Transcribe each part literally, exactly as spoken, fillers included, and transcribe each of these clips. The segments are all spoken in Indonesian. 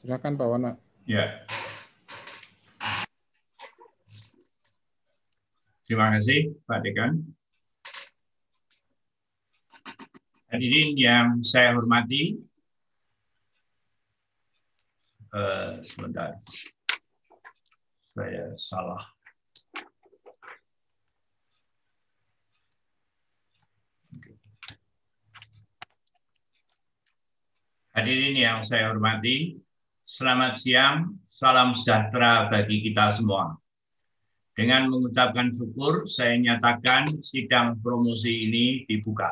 Silakan Pak Wana. Ya. Terima kasih Pak Dekan. Hadirin yang saya hormati, uh, sebentar, saya salah. Hadirin yang saya hormati, selamat siang, salam sejahtera bagi kita semua. Dengan mengucapkan syukur, saya nyatakan sidang promosi ini dibuka.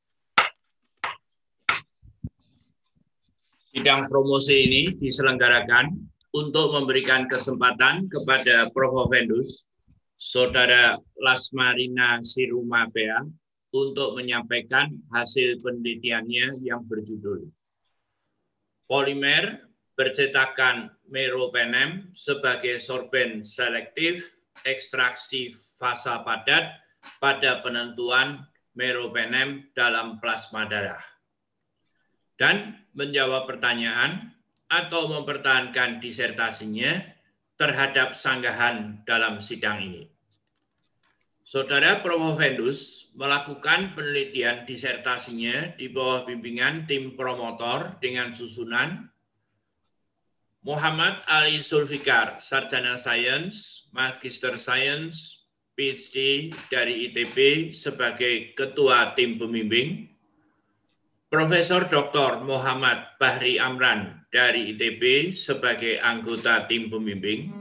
Sidang promosi ini diselenggarakan untuk memberikan kesempatan kepada Profesor Vendus, Saudara Lasmarina Sirumapea, untuk menyampaikan hasil penelitiannya yang berjudul Polimer bercetakan meropenem sebagai sorben selektif ekstraksi fasa padat pada penentuan meropenem dalam plasma darah. Dan menjawab pertanyaan atau mempertahankan disertasinya terhadap sanggahan dalam sidang ini. Saudara Profesor Vendus melakukan penelitian disertasinya di bawah bimbingan tim promotor dengan susunan Muhammad Ali Zulfikar, Sarjana Sains, Magister Sains, P H D dari I T B sebagai Ketua Tim Pembimbing, Profesor Doktor Muhammad Bahri Amran dari I T B sebagai anggota Tim Pembimbing,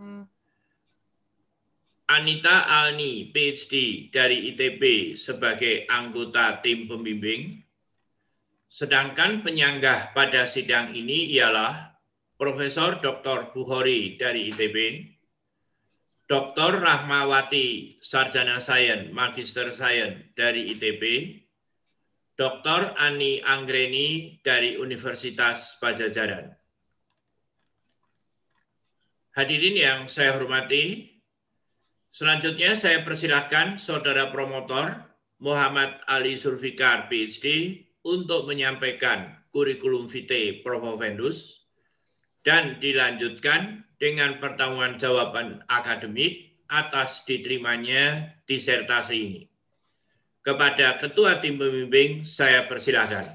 Anita Alni, P H D dari I T B sebagai anggota tim pembimbing, sedangkan penyanggah pada sidang ini ialah Profesor Doktor Bukhori dari I T B, Doktor Rahmawati, Sarjana Sains, Magister Sains dari I T B, Doktor Ani Anggreni dari Universitas Pajajaran. Hadirin yang saya hormati, selanjutnya saya persilahkan Saudara Promotor Muhammad Ali Zulfikar, P H D, untuk menyampaikan kurikulum vitae Profesor Vendus dan dilanjutkan dengan pertanggungan jawaban akademik atas diterimanya disertasi ini. Kepada Ketua Tim Pembimbing, saya persilahkan.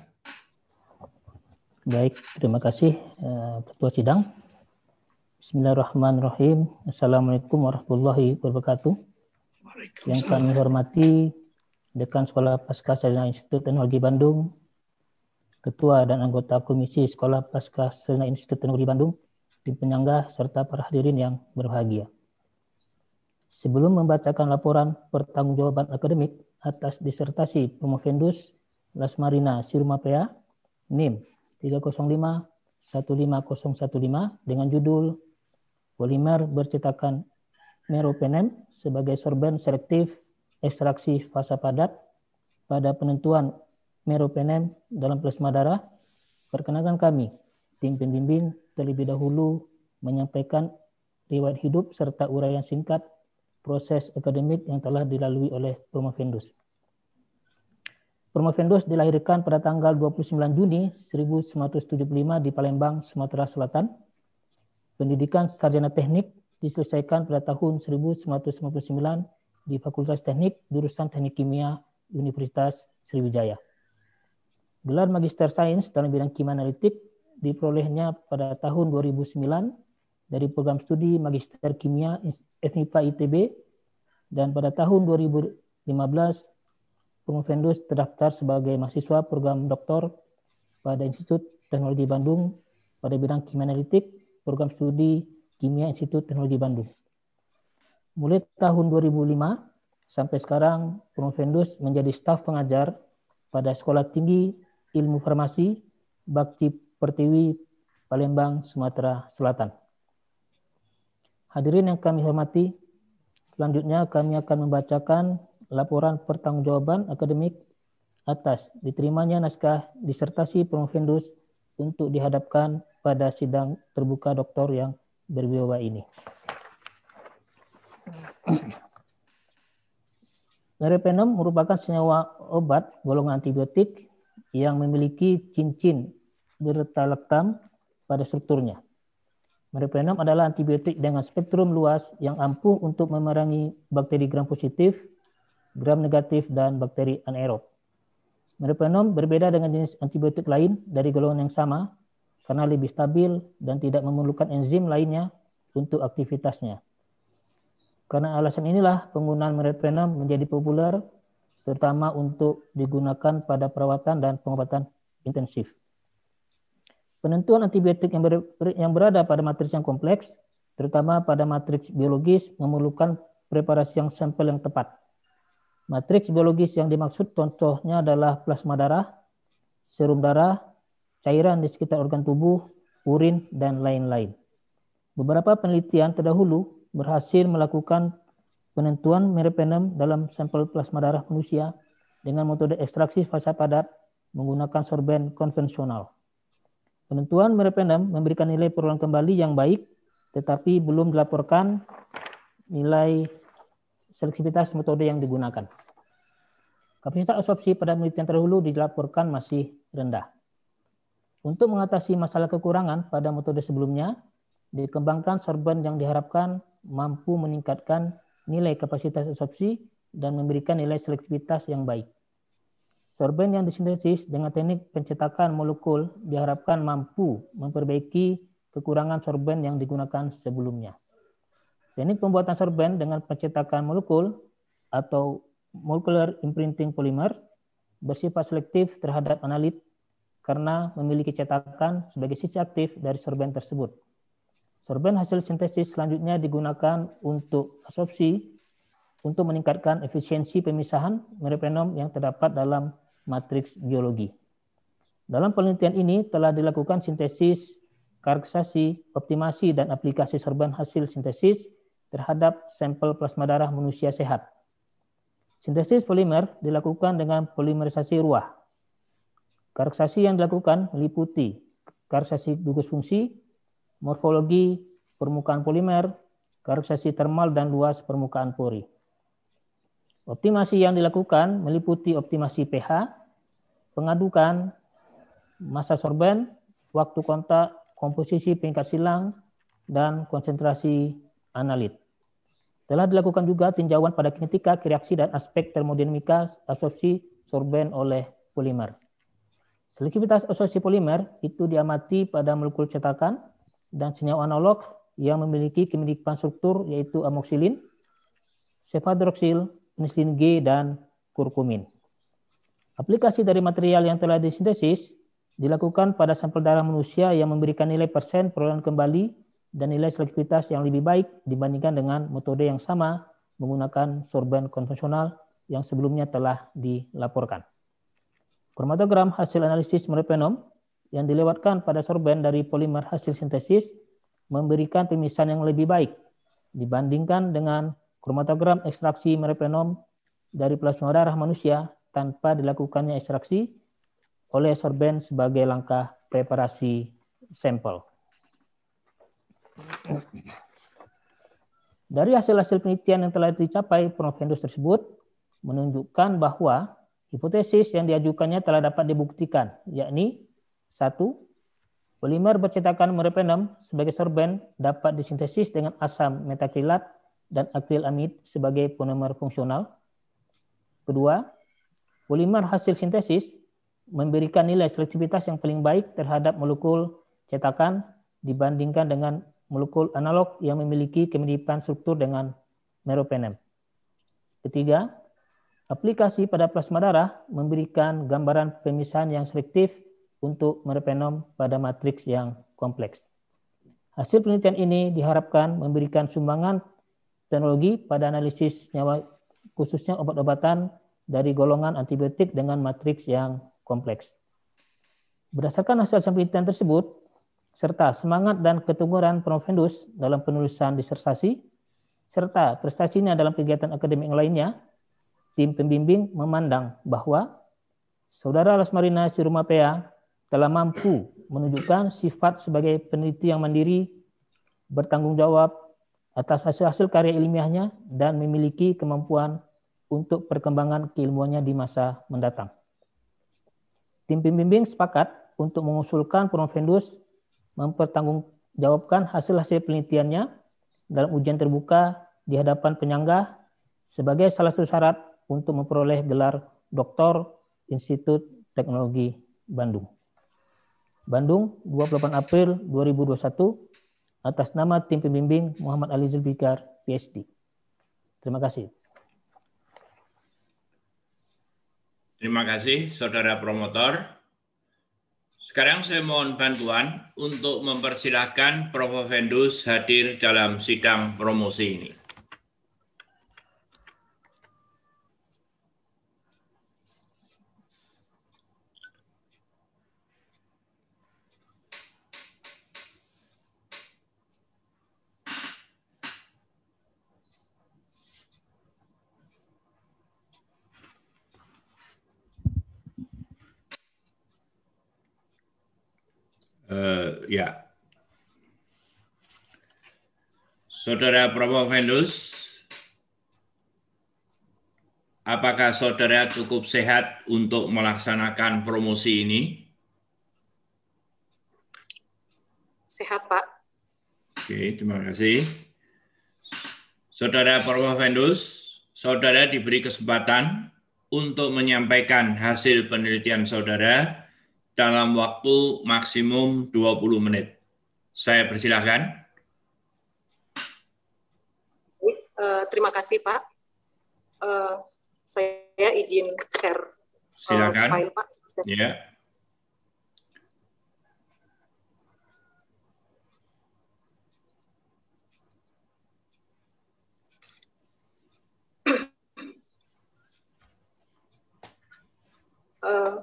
Baik, terima kasih Ketua Sidang. Bismillahirrahmanirrahim. Assalamualaikum warahmatullahi wabarakatuh. Yang kami hormati Dekan Sekolah Pascasarjana Institut Teknologi Bandung, Ketua dan anggota Komisi Sekolah Pascasarjana Institut Teknologi Bandung, tim penyanggah, serta para hadirin yang berbahagia. Sebelum membacakan laporan pertanggungjawaban akademik atas disertasi Profesor Vendus Lasmarina Sirumapea, N I M tiga nol lima satu lima nol satu lima dengan judul Polimer bercetakan meropenem sebagai sorben selektif ekstraksi fasa padat pada penentuan meropenem dalam plasma darah, perkenalkan kami, tim pembimbing terlebih dahulu menyampaikan riwayat hidup serta uraian singkat proses akademik yang telah dilalui oleh Profesor Vendus. Profesor Vendus dilahirkan pada tanggal dua puluh sembilan Juni seribu sembilan ratus tujuh puluh lima di Palembang, Sumatera Selatan. Pendidikan sarjana teknik diselesaikan pada tahun seribu sembilan ratus sembilan puluh sembilan di Fakultas Teknik jurusan Teknik Kimia Universitas Sriwijaya. Gelar Magister Sains dalam bidang kimia analitik diperolehnya pada tahun dua ribu sembilan dari program studi Magister Kimia F M I P A I T B, dan pada tahun dua ribu lima belas Profesor Vendus terdaftar sebagai mahasiswa program doktor pada Institut Teknologi Bandung pada bidang kimia analitik, program studi Kimia Institut Teknologi Bandung. Mulai tahun dua ribu lima sampai sekarang, Profesor Vendus menjadi staf pengajar pada Sekolah Tinggi Ilmu Farmasi Bakti Pertiwi, Palembang, Sumatera Selatan. Hadirin yang kami hormati, selanjutnya kami akan membacakan laporan pertanggungjawaban akademik atas diterimanya naskah disertasi Profesor Vendus untuk dihadapkan pada sidang terbuka doktor yang berwibawa ini. Meropenem merupakan senyawa obat golongan antibiotik yang memiliki cincin beta-lactam pada strukturnya. Meropenem adalah antibiotik dengan spektrum luas yang ampuh untuk memerangi bakteri gram positif, gram negatif, dan bakteri anaerob. Meropenem berbeda dengan jenis antibiotik lain dari golongan yang sama karena lebih stabil dan tidak memerlukan enzim lainnya untuk aktivitasnya. Karena alasan inilah penggunaan meropenem menjadi populer, terutama untuk digunakan pada perawatan dan pengobatan intensif. Penentuan antibiotik yang, ber, yang berada pada matriks yang kompleks, terutama pada matriks biologis, memerlukan preparasi yang sampel yang tepat. Matriks biologis yang dimaksud contohnya adalah plasma darah, serum darah, cairan di sekitar organ tubuh, urin, dan lain-lain. Beberapa penelitian terdahulu berhasil melakukan penentuan meropenem dalam sampel plasma darah manusia dengan metode ekstraksi fasa padat menggunakan sorben konvensional. Penentuan meropenem memberikan nilai perulang kembali yang baik, tetapi belum dilaporkan nilai selektivitas metode yang digunakan. Kapasitas absorpsi pada penelitian terdahulu dilaporkan masih rendah. Untuk mengatasi masalah kekurangan pada metode sebelumnya, dikembangkan sorben yang diharapkan mampu meningkatkan nilai kapasitas absorpsi dan memberikan nilai selektivitas yang baik. Sorben yang disintesis dengan teknik pencetakan molekul diharapkan mampu memperbaiki kekurangan sorben yang digunakan sebelumnya. Teknik pembuatan sorben dengan pencetakan molekul atau molecular imprinting polymer bersifat selektif terhadap analit karena memiliki cetakan sebagai sisi aktif dari sorben tersebut. Sorben hasil sintesis selanjutnya digunakan untuk absorpsi untuk meningkatkan efisiensi pemisahan meropenem yang terdapat dalam matriks biologi. Dalam penelitian ini telah dilakukan sintesis, karakterisasi, optimasi, dan aplikasi sorben hasil sintesis terhadap sampel plasma darah manusia sehat. Sintesis polimer dilakukan dengan polimerisasi ruah. Karakterisasi yang dilakukan meliputi karakterisasi gugus fungsi, morfologi permukaan polimer, karakterisasi termal dan luas permukaan pori. Optimasi yang dilakukan meliputi optimasi pH, pengadukan, massa sorben, waktu kontak, komposisi peringkat silang, dan konsentrasi analit. Telah dilakukan juga tinjauan pada kinetika, reaksi, dan aspek termodinamika absorpsi sorben oleh polimer. Selektivitas absorpsi polimer itu diamati pada molekul cetakan dan senyawa analog yang memiliki kemiripan struktur yaitu amoksilin, cefadroxil, penisilin G, dan kurkumin. Aplikasi dari material yang telah disintesis dilakukan pada sampel darah manusia yang memberikan nilai persen perolehan kembali dan nilai selektivitas yang lebih baik dibandingkan dengan metode yang sama menggunakan sorben konvensional yang sebelumnya telah dilaporkan. Kromatogram hasil analisis meropenem yang dilewatkan pada sorben dari polimer hasil sintesis memberikan pemisahan yang lebih baik dibandingkan dengan kromatogram ekstraksi meropenem dari plasma darah manusia tanpa dilakukannya ekstraksi oleh sorben sebagai langkah preparasi sampel. Dari hasil-hasil penelitian yang telah dicapai Provendus tersebut menunjukkan bahwa hipotesis yang diajukannya telah dapat dibuktikan, yakni satu, polimer bercetakan meropenem sebagai sorben dapat disintesis dengan asam metakrilat dan akrilamid sebagai polimer fungsional. Kedua, polimer hasil sintesis memberikan nilai selektivitas yang paling baik terhadap molekul cetakan dibandingkan dengan molekul analog yang memiliki kemiripan struktur dengan meropenem. Ketiga, aplikasi pada plasma darah memberikan gambaran pemisahan yang selektif untuk meropenem pada matriks yang kompleks. Hasil penelitian ini diharapkan memberikan sumbangan teknologi pada analisis senyawa khususnya obat-obatan dari golongan antibiotik dengan matriks yang kompleks. Berdasarkan hasil penelitian tersebut, serta semangat dan keteguhan Provendus dalam penulisan disertasi, serta prestasinya dalam kegiatan akademik lainnya, tim pembimbing memandang bahwa Saudara Lasmarina Sirumapea telah mampu menunjukkan sifat sebagai peneliti yang mandiri, bertanggung jawab atas hasil-hasil karya ilmiahnya, dan memiliki kemampuan untuk perkembangan keilmuannya di masa mendatang. Tim pembimbing sepakat untuk mengusulkan Provendus mempertanggung, mempertanggungjawabkan hasil-hasil penelitiannya dalam ujian terbuka di hadapan penyanggah sebagai salah satu syarat untuk memperoleh gelar Doktor Institut Teknologi Bandung. Bandung, dua puluh delapan April dua ribu dua puluh satu, atas nama tim pembimbing Muhammad Ali Zulfikar, P H D. Terima kasih. Terima kasih, Saudara Promotor. Sekarang saya mohon bantuan untuk mempersilahkan Profesor Vendus hadir dalam sidang promosi ini. Uh, ya, Saudara Profesor Vendus, apakah saudara cukup sehat untuk melaksanakan promosi ini? Sehat, Pak. Oke, terima kasih. Saudara Profesor Vendus, saudara diberi kesempatan untuk menyampaikan hasil penelitian saudara dalam waktu maksimum dua puluh menit. Saya persilahkan. Uh, terima kasih, Pak. Uh, saya izin share uh, silakan. file, Pak. Ya. Uh,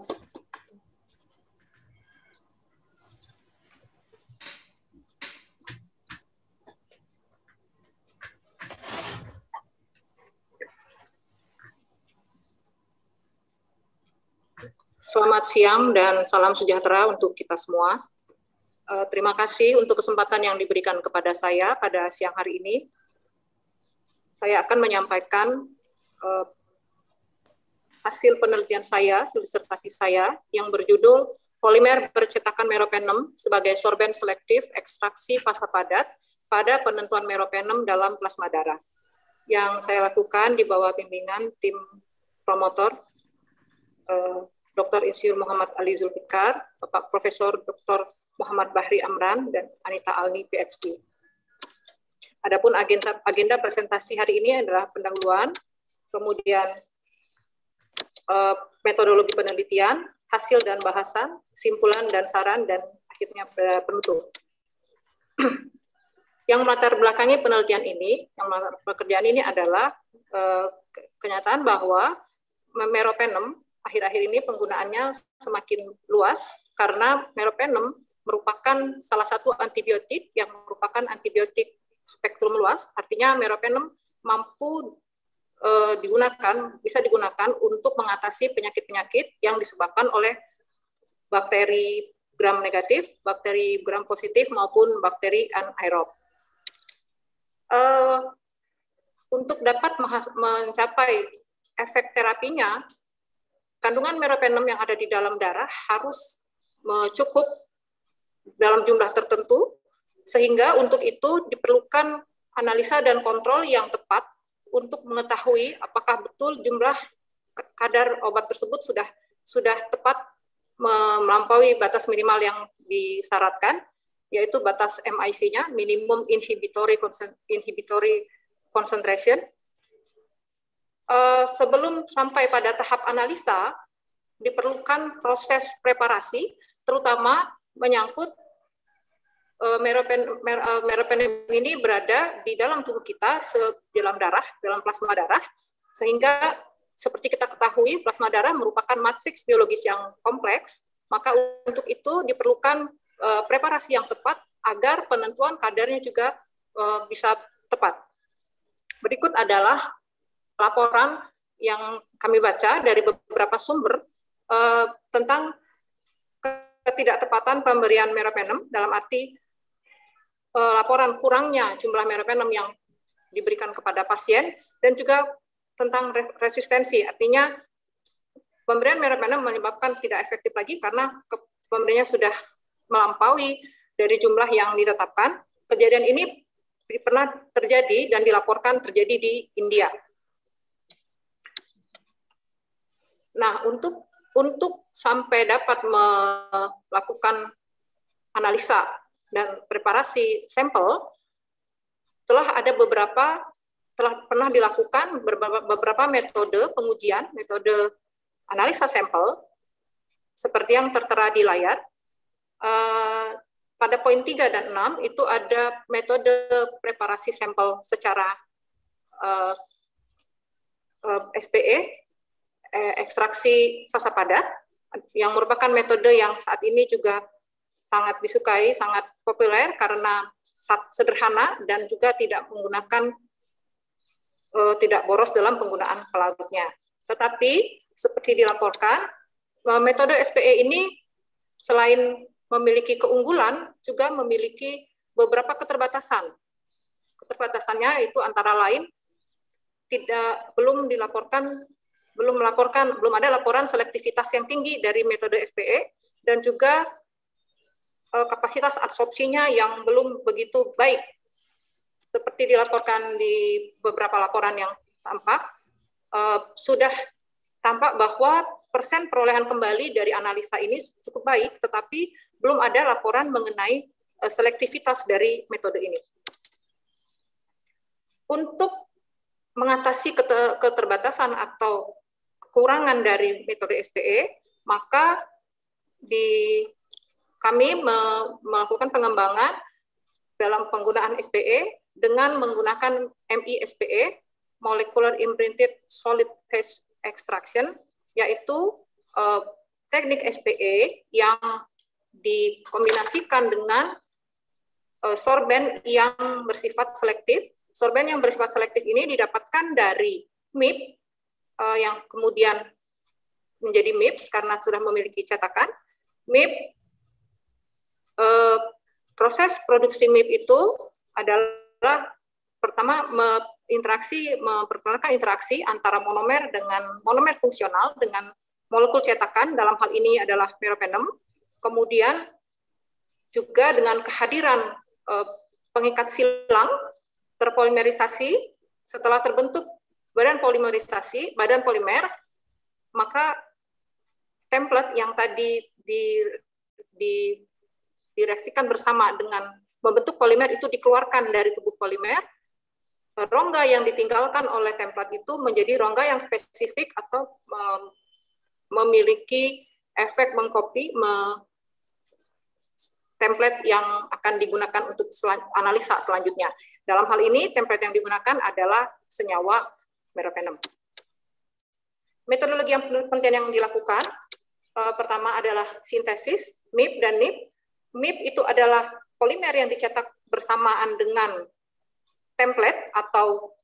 Selamat siang dan salam sejahtera untuk kita semua. Uh, terima kasih untuk kesempatan yang diberikan kepada saya pada siang hari ini. Saya akan menyampaikan uh, hasil penelitian saya, hasil disertasi saya yang berjudul Polimer Percetakan Meropenem sebagai sorben selektif ekstraksi fasa padat pada penentuan meropenem dalam plasma darah, yang saya lakukan di bawah bimbingan tim promotor uh, Doktor Insinyur Muhammad Ali Zulfikar, Bapak Profesor Doktor Muhammad Bahri Amran, dan Anita Alni, P H D. Adapun agenda, agenda presentasi hari ini adalah pendahuluan, kemudian eh, metodologi penelitian, hasil dan bahasan, kesimpulan dan saran, dan akhirnya penutup. Yang melatar belakangi penelitian ini, yang melatar pekerjaan ini adalah eh, kenyataan bahwa meropenem akhir-akhir ini penggunaannya semakin luas karena meropenem merupakan salah satu antibiotik yang merupakan antibiotik spektrum luas, artinya meropenem mampu e, digunakan, bisa digunakan untuk mengatasi penyakit-penyakit yang disebabkan oleh bakteri gram negatif, bakteri gram positif maupun bakteri anaerob. E, untuk dapat mencapai efek terapinya, kandungan meropenem yang ada di dalam darah harus cukup dalam jumlah tertentu, sehingga untuk itu diperlukan analisa dan kontrol yang tepat untuk mengetahui apakah betul jumlah kadar obat tersebut sudah sudah tepat melampaui batas minimal yang disyaratkan, yaitu batas M I C-nya, minimum inhibitory inhibitory concentration. Uh, sebelum sampai pada tahap analisa, diperlukan proses preparasi, terutama menyangkut uh, meropen, mer, uh, meropenem ini berada di dalam tubuh kita, di dalam darah, dalam plasma darah, sehingga seperti kita ketahui, plasma darah merupakan matriks biologis yang kompleks, maka untuk itu diperlukan uh, preparasi yang tepat agar penentuan kadarnya juga uh, bisa tepat. Berikut adalah laporan yang kami baca dari beberapa sumber uh, tentang ketidaktepatan pemberian meropenem, dalam arti uh, laporan kurangnya jumlah meropenem yang diberikan kepada pasien, dan juga tentang resistensi, artinya pemberian meropenem menyebabkan tidak efektif lagi karena pemberiannya sudah melampaui dari jumlah yang ditetapkan. Kejadian ini pernah terjadi dan dilaporkan terjadi di India. Nah, untuk untuk sampai dapat melakukan analisa dan preparasi sampel, telah ada beberapa telah pernah dilakukan beberapa, beberapa metode pengujian, metode analisa sampel seperti yang tertera di layar. Uh, pada poin tiga dan enam itu ada metode preparasi sampel secara uh, uh, S P E, eh, ekstraksi fasa padat, yang merupakan metode yang saat ini juga sangat disukai, sangat populer karena sederhana dan juga tidak menggunakan, uh, tidak boros dalam penggunaan pelautnya. Tetapi seperti dilaporkan, uh, metode S P E ini selain memiliki keunggulan, juga memiliki beberapa keterbatasan. Keterbatasannya itu antara lain tidak belum dilaporkan, belum melaporkan, belum ada laporan selektivitas yang tinggi dari metode S P E, dan juga eh, kapasitas absorpsinya yang belum begitu baik. Seperti dilaporkan di beberapa laporan yang tampak, eh, sudah tampak bahwa persen perolehan kembali dari analisa ini cukup baik, tetapi belum ada laporan mengenai uh, selektivitas dari metode ini. Untuk mengatasi keterbatasan atau kekurangan dari metode S P E, maka di kami me melakukan pengembangan dalam penggunaan S P E dengan menggunakan M I S P E, Molecular Imprinted Solid Phase Extraction, yaitu uh, teknik S P E yang dikombinasikan dengan uh, sorben yang bersifat selektif. Sorben yang bersifat selektif ini didapatkan dari M I P uh, yang kemudian menjadi M I P S karena sudah memiliki cetakan. M I P, uh, proses produksi M I P itu adalah pertama interaksi, memperkenalkan interaksi antara monomer dengan monomer fungsional dengan molekul cetakan, dalam hal ini adalah meropenem. Kemudian juga dengan kehadiran eh, pengikat silang terpolimerisasi, setelah terbentuk badan polimerisasi, badan polimer, maka template yang tadi di, di, direaksikan bersama dengan membentuk polimer itu dikeluarkan dari tubuh polimer. Rongga yang ditinggalkan oleh template itu menjadi rongga yang spesifik atau mem memiliki efek mengcopy me template yang akan digunakan untuk selan analisa selanjutnya. Dalam hal ini, template yang digunakan adalah senyawa meropenem. Metodologi yang penting yang dilakukan, eh, pertama adalah sintesis, M I P dan N I P. M I P itu adalah polimer yang dicetak bersamaan dengan template atau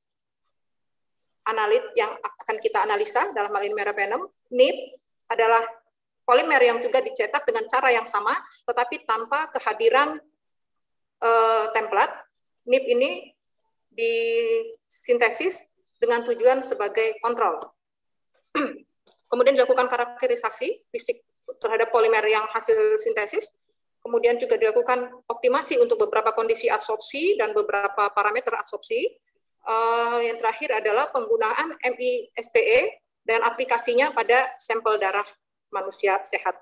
analit yang akan kita analisa, dalam hal ini meropenem. N I P adalah polimer yang juga dicetak dengan cara yang sama, tetapi tanpa kehadiran uh, template. N I P ini disintesis dengan tujuan sebagai kontrol. Kemudian dilakukan karakterisasi fisik terhadap polimer yang hasil sintesis. Kemudian juga dilakukan optimasi untuk beberapa kondisi absorpsi dan beberapa parameter absorpsi. Uh, yang terakhir adalah penggunaan M I S P E dan aplikasinya pada sampel darah manusia sehat.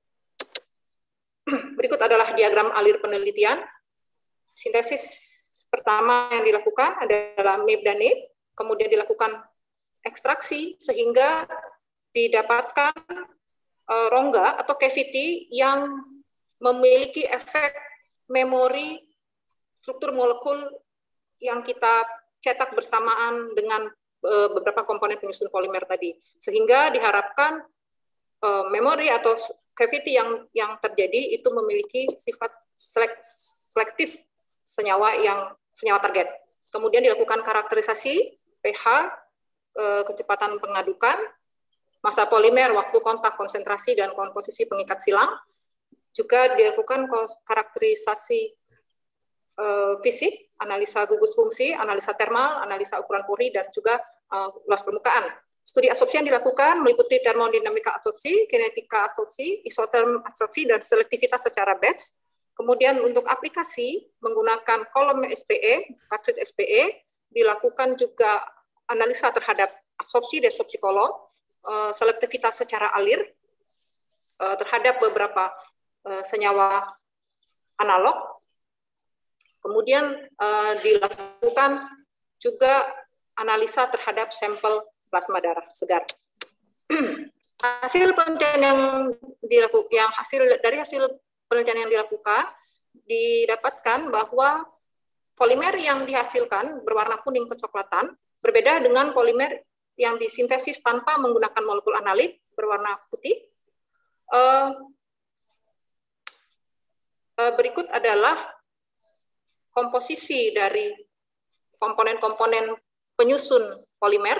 Berikut adalah diagram alir penelitian. Sintesis pertama yang dilakukan adalah M I P dan N I P, kemudian dilakukan ekstraksi sehingga didapatkan uh, rongga atau cavity yang memiliki efek memori struktur molekul yang kita cetak bersamaan dengan uh, beberapa komponen penyusun polimer tadi, sehingga diharapkan uh, memori atau cavity yang yang terjadi itu memiliki sifat selek, selektif senyawa yang senyawa target. Kemudian dilakukan karakterisasi pH, uh, kecepatan pengadukan, massa polimer, waktu kontak, konsentrasi dan komposisi pengikat silang. Juga dilakukan karakterisasi uh, fisik, analisa gugus fungsi, analisa termal, analisa ukuran pori, dan juga uh, luas permukaan. Studi absorpsi yang dilakukan meliputi termodinamika absorpsi, kinetika absorpsi, isoterm absorpsi, dan selektivitas secara batch. Kemudian untuk aplikasi menggunakan kolom S P E, cartridge S P E, dilakukan juga analisa terhadap absorpsi desorpsi kolom, selektivitas secara alir terhadap beberapa senyawa analog. Kemudian dilakukan juga analisa terhadap sampel plasma darah segar. Hasil penelitian yang dilakukan, yang hasil dari hasil penelitian yang dilakukan didapatkan bahwa polimer yang dihasilkan berwarna kuning kecoklatan berbeda dengan polimer yang disintesis tanpa menggunakan molekul analit berwarna putih. Uh, uh, berikut adalah komposisi dari komponen-komponen penyusun polimer,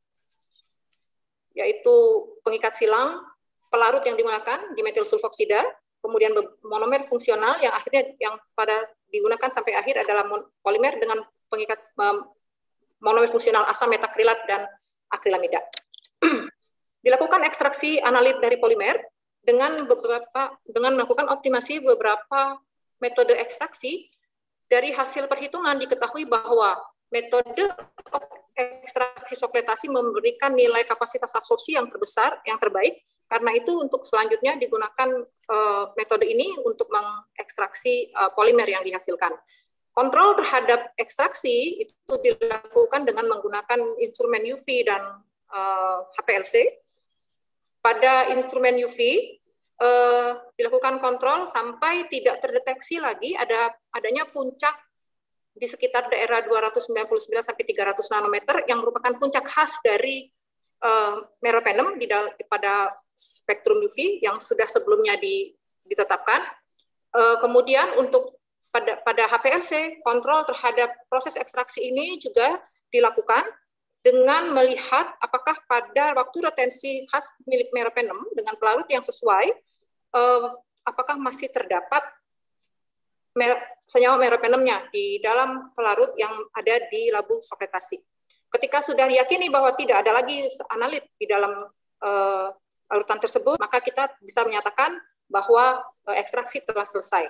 yaitu pengikat silang, pelarut yang digunakan dimetil sulfoksida, kemudian monomer fungsional yang akhirnya yang pada digunakan sampai akhir adalah polimer dengan pengikat monomer fungsional asam metakrilat dan akrilamida. Dilakukan ekstraksi analit dari polimer dengan beberapa dengan melakukan optimasi beberapa metode ekstraksi. Dari hasil perhitungan diketahui bahwa metode ekstraksi sokletasi memberikan nilai kapasitas absorpsi yang terbesar, yang terbaik. Karena itu untuk selanjutnya digunakan uh, metode ini untuk mengekstraksi uh, polimer yang dihasilkan. Kontrol terhadap ekstraksi itu dilakukan dengan menggunakan instrumen U V dan uh, H P L C. Pada instrumen U V Uh, dilakukan kontrol sampai tidak terdeteksi lagi ada adanya puncak di sekitar daerah dua ratus sembilan puluh sembilan sampai tiga ratus nanometer yang merupakan puncak khas dari uh, meropenem di pada spektrum U V yang sudah sebelumnya di, ditetapkan. Uh, kemudian untuk pada pada H P L C kontrol terhadap proses ekstraksi ini juga dilakukan dengan melihat apakah pada waktu retensi khas milik meropenem dengan pelarut yang sesuai, eh, apakah masih terdapat mer senyawa meropenemnya di dalam pelarut yang ada di labu sokletasi. Ketika sudah diyakini bahwa tidak ada lagi analit di dalam eh, larutan tersebut, maka kita bisa menyatakan bahwa eh, ekstraksi telah selesai.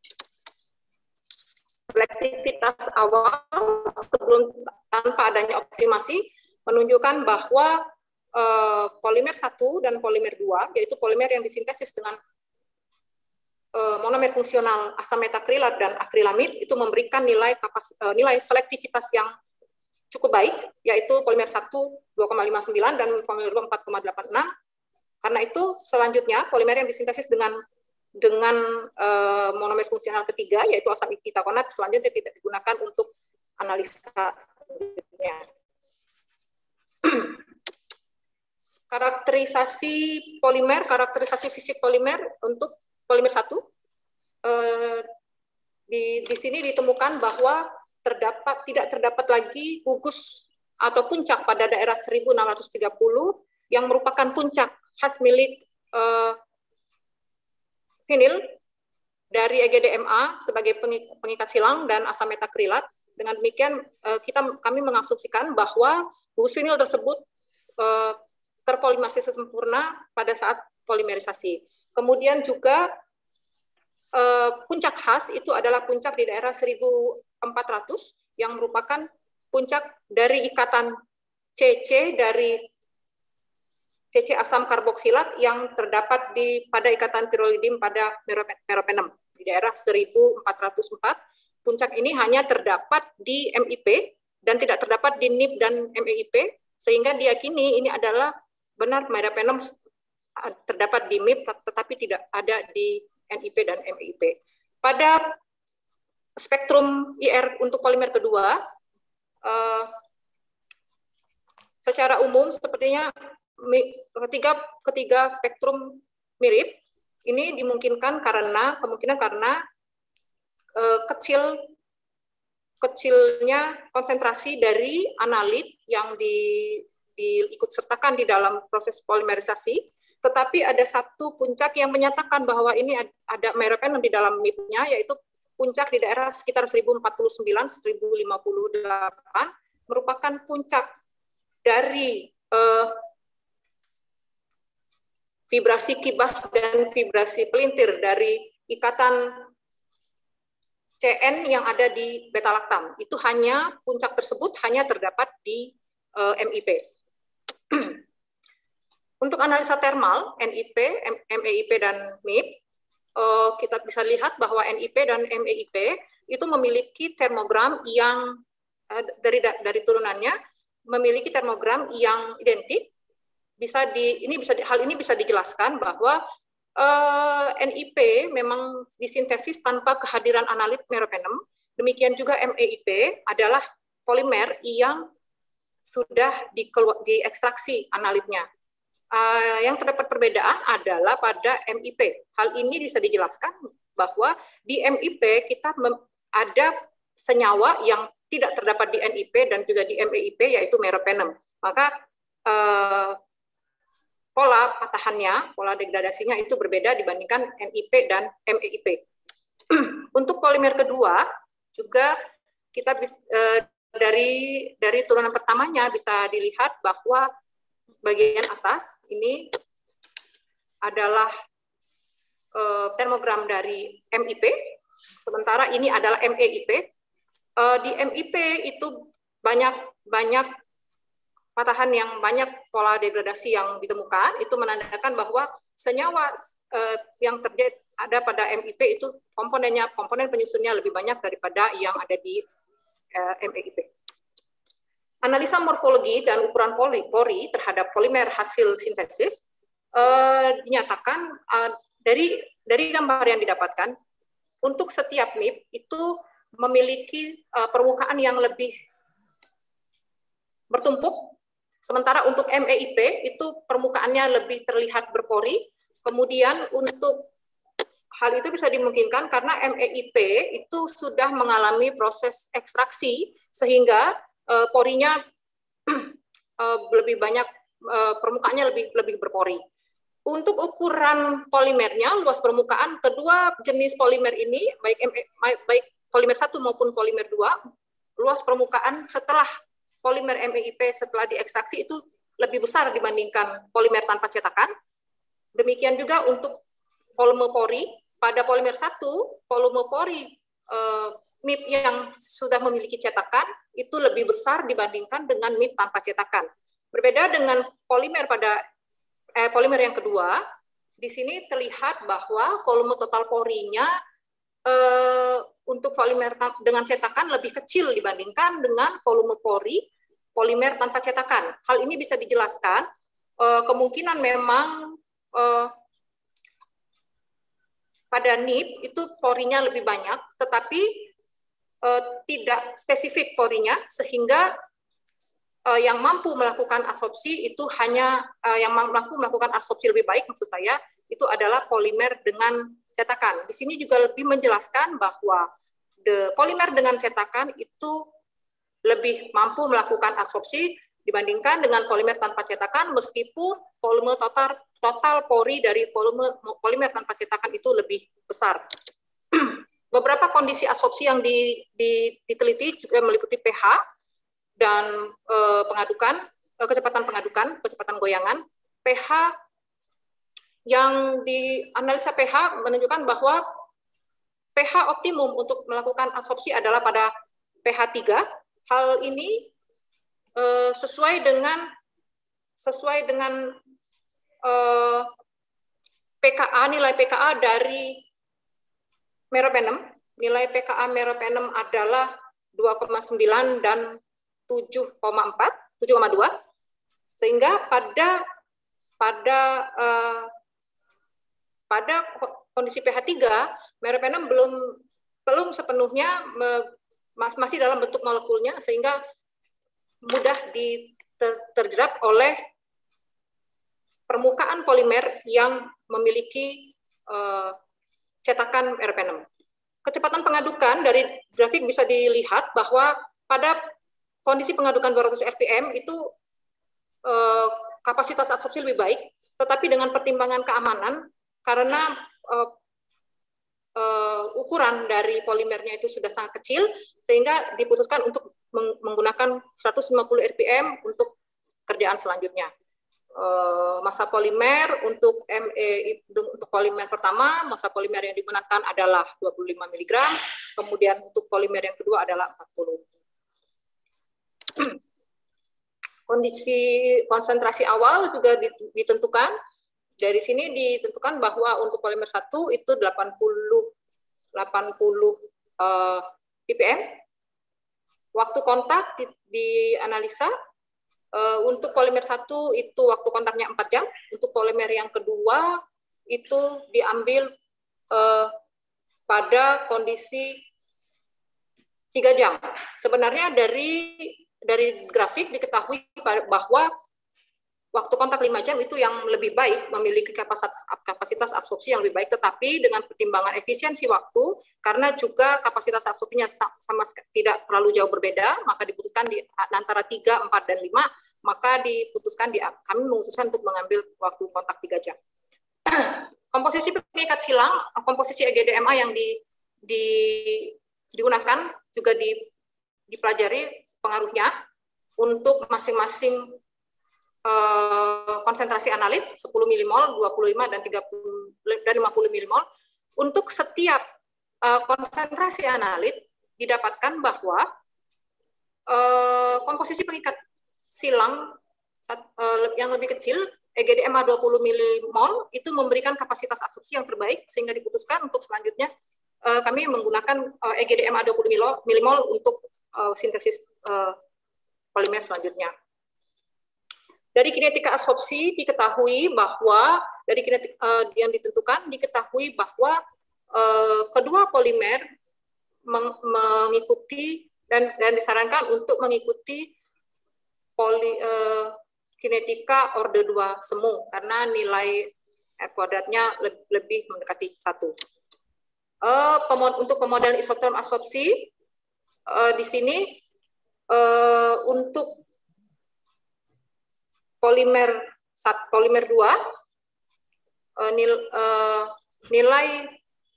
Selektivitas awal sebelum tanpa adanya optimasi menunjukkan bahwa uh, polimer satu dan polimer dua, yaitu polimer yang disintesis dengan uh, monomer fungsional asam metakrilat dan akrilamid, itu memberikan nilai kapas, uh, nilai selektivitas yang cukup baik, yaitu polimer satu dua koma lima sembilan dan polimer dua empat koma delapan enam. Karena itu selanjutnya polimer yang disintesis dengan dengan uh, monomer fungsional ketiga, yaitu asam iktikonat, selanjutnya tidak digunakan untuk analisa. Karakterisasi polimer, karakterisasi fisik polimer untuk polimer satu, uh, di, di sini ditemukan bahwa terdapat tidak terdapat lagi gugus atau puncak pada daerah seribu enam ratus tiga puluh yang merupakan puncak khas milik uh, vinil dari E G D M A sebagai pengikat silang dan asam metakrilat. Dengan demikian kita kami mengasumsikan bahwa gugus vinil tersebut eh, terpolimerisasi sempurna pada saat polimerisasi. Kemudian juga eh, puncak khas itu adalah puncak di daerah seribu empat ratus yang merupakan puncak dari ikatan C C dari C C asam karboksilat yang terdapat di pada ikatan pirolidim pada meropenem di daerah seribu empat ratus empat. Puncak ini hanya terdapat di M I P dan tidak terdapat di N I P dan M E I P, sehingga diyakini ini adalah benar meropenem terdapat di M I P tetapi tidak ada di N I P dan M E I P. Pada spektrum I R untuk polimer kedua, eh, secara umum sepertinya ketiga ketiga spektrum mirip. Ini dimungkinkan karena kemungkinan karena eh, kecil kecilnya konsentrasi dari analit yang di, diikut sertakan di dalam proses polimerisasi, tetapi ada satu puncak yang menyatakan bahwa ini ada meropenem di dalam M I P-nya, yaitu puncak di daerah sekitar seribu empat puluh sembilan sampai seribu lima puluh delapan, merupakan puncak dari eh, vibrasi kibas dan vibrasi pelintir dari ikatan C N yang ada di beta-lactam. Itu hanya puncak tersebut hanya terdapat di uh, M I P. Untuk analisa termal, N I P, M E I P, dan M I P, uh, kita bisa lihat bahwa N I P dan M E I P itu memiliki termogram yang uh, dari dari turunannya memiliki termogram yang identik. Bisa di ini bisa hal ini bisa dijelaskan bahwa uh, N I P memang disintesis tanpa kehadiran analit meropenem. Demikian juga M E I P adalah polimer yang sudah diekstraksi analitnya. Uh, yang terdapat perbedaan adalah pada M I P. Hal ini bisa dijelaskan bahwa di M I P kita ada senyawa yang tidak terdapat di N I P dan juga di M E I P, yaitu meropenem. Maka uh, pola patahannya, pola degradasinya itu berbeda dibandingkan N I P dan M E I P. Untuk polimer kedua juga kita bisa, uh, dari dari turunan pertamanya bisa dilihat bahwa bagian atas ini adalah uh, termogram dari M I P, sementara ini adalah M E I P. Uh, di M I P itu banyak banyak patahan yang banyak pola degradasi yang ditemukan, itu menandakan bahwa senyawa uh, yang terjadi ada pada M I P itu komponennya komponen penyusunnya lebih banyak daripada yang ada di uh, M E I P. Analisa morfologi dan ukuran pori, pori terhadap polimer hasil sintesis uh, dinyatakan uh, dari dari gambar yang didapatkan untuk setiap M I P itu memiliki uh, permukaan yang lebih bertumpuk, sementara untuk M E I P itu permukaannya lebih terlihat berpori. Kemudian untuk hal itu bisa dimungkinkan karena M E I P itu sudah mengalami proses ekstraksi sehingga Uh, porinya uh, lebih banyak, uh, permukaannya lebih lebih berpori. Untuk ukuran polimernya, luas permukaan kedua jenis polimer ini, baik M E, baik polimer satu maupun polimer dua, luas permukaan setelah polimer M E I P setelah diekstraksi itu lebih besar dibandingkan polimer tanpa cetakan. Demikian juga untuk volume pori, pada polimer satu, volume pori uh, M I P yang sudah memiliki cetakan itu lebih besar dibandingkan dengan M I P tanpa cetakan. Berbeda dengan polimer pada eh, polimer yang kedua, di sini terlihat bahwa volume total porinya eh, untuk polimer dengan cetakan lebih kecil dibandingkan dengan volume pori polimer tanpa cetakan. Hal ini bisa dijelaskan eh, kemungkinan memang eh, pada N I P itu porinya lebih banyak, tetapi Uh, tidak spesifik porinya, sehingga uh, yang mampu melakukan absorpsi itu hanya uh, yang mampu melakukan absorpsi lebih baik, maksud saya itu adalah polimer dengan cetakan. Di sini juga lebih menjelaskan bahwa the polimer dengan cetakan itu lebih mampu melakukan absorpsi dibandingkan dengan polimer tanpa cetakan, meskipun volume total total pori dari volume polimer tanpa cetakan itu lebih besar. Beberapa kondisi absorpsi yang di, di, diteliti juga meliputi pH dan e, pengadukan, e, kecepatan pengadukan, kecepatan goyangan. pH yang dianalisa pH menunjukkan bahwa pH optimum untuk melakukan absorpsi adalah pada pH tiga. Hal ini e, sesuai dengan sesuai dengan e, P K A, nilai P K A dari meropenem. Nilai P K A meropenem adalah dua koma sembilan dan tujuh koma empat, tujuh koma dua, sehingga pada pada uh, pada kondisi pH tiga meropenem belum belum sepenuhnya me, masih dalam bentuk molekulnya, sehingga mudah di, ter, terjerap oleh permukaan polimer yang memiliki uh, cetakan meropenem. Kecepatan pengadukan dari grafik bisa dilihat bahwa pada kondisi pengadukan dua ratus R P M itu eh, kapasitas absorpsi lebih baik, tetapi dengan pertimbangan keamanan karena eh, eh, ukuran dari polimernya itu sudah sangat kecil, sehingga diputuskan untuk menggunakan seratus lima puluh R P M untuk kerjaan selanjutnya. massa polimer untuk M E untuk polimer pertama, massa polimer yang digunakan adalah dua puluh lima miligram, kemudian untuk polimer yang kedua adalah empat puluh. Kondisi konsentrasi awal juga ditentukan. Dari sini ditentukan bahwa untuk polimer satu itu delapan puluh uh, ppm. Waktu kontak di, dianalisa. Uh, untuk polimer satu itu waktu kontaknya empat jam, untuk polimer yang kedua itu diambil uh, pada kondisi tiga jam. Sebenarnya dari dari grafik diketahui bahwa waktu kontak lima jam itu yang lebih baik, memiliki kapasitas, kapasitas absorpsi yang lebih baik, tetapi dengan pertimbangan efisiensi waktu, karena juga kapasitas absorpsinya sama tidak terlalu jauh berbeda, maka diputuskan di antara tiga, empat, dan lima, maka diputuskan, di, kami memutuskan untuk mengambil waktu kontak tiga jam. Komposisi pengikat silang, komposisi E G D M A yang di, di, digunakan juga di, dipelajari pengaruhnya untuk masing-masing konsentrasi analit sepuluh milimol, dua puluh lima, dan tiga puluh dan lima puluh milimol. Untuk setiap uh, konsentrasi analit didapatkan bahwa uh, komposisi pengikat silang uh, yang lebih kecil, E G D M A dua puluh milimol, itu memberikan kapasitas absorpsi yang terbaik, sehingga diputuskan untuk selanjutnya uh, kami menggunakan uh, E G D M A dua puluh milimol untuk uh, sintesis uh, polimer selanjutnya. Dari kinetika absorpsi diketahui bahwa dari kinetika uh, yang ditentukan diketahui bahwa uh, kedua polimer meng mengikuti dan dan disarankan untuk mengikuti poli, uh, kinetika orde dua semu karena nilai R kuadratnya le lebih mendekati satu. Uh, pemod untuk pemodelan isoterm absorpsi uh, di sini uh, untuk polimer sat, polimer dua uh, nil, uh, nilai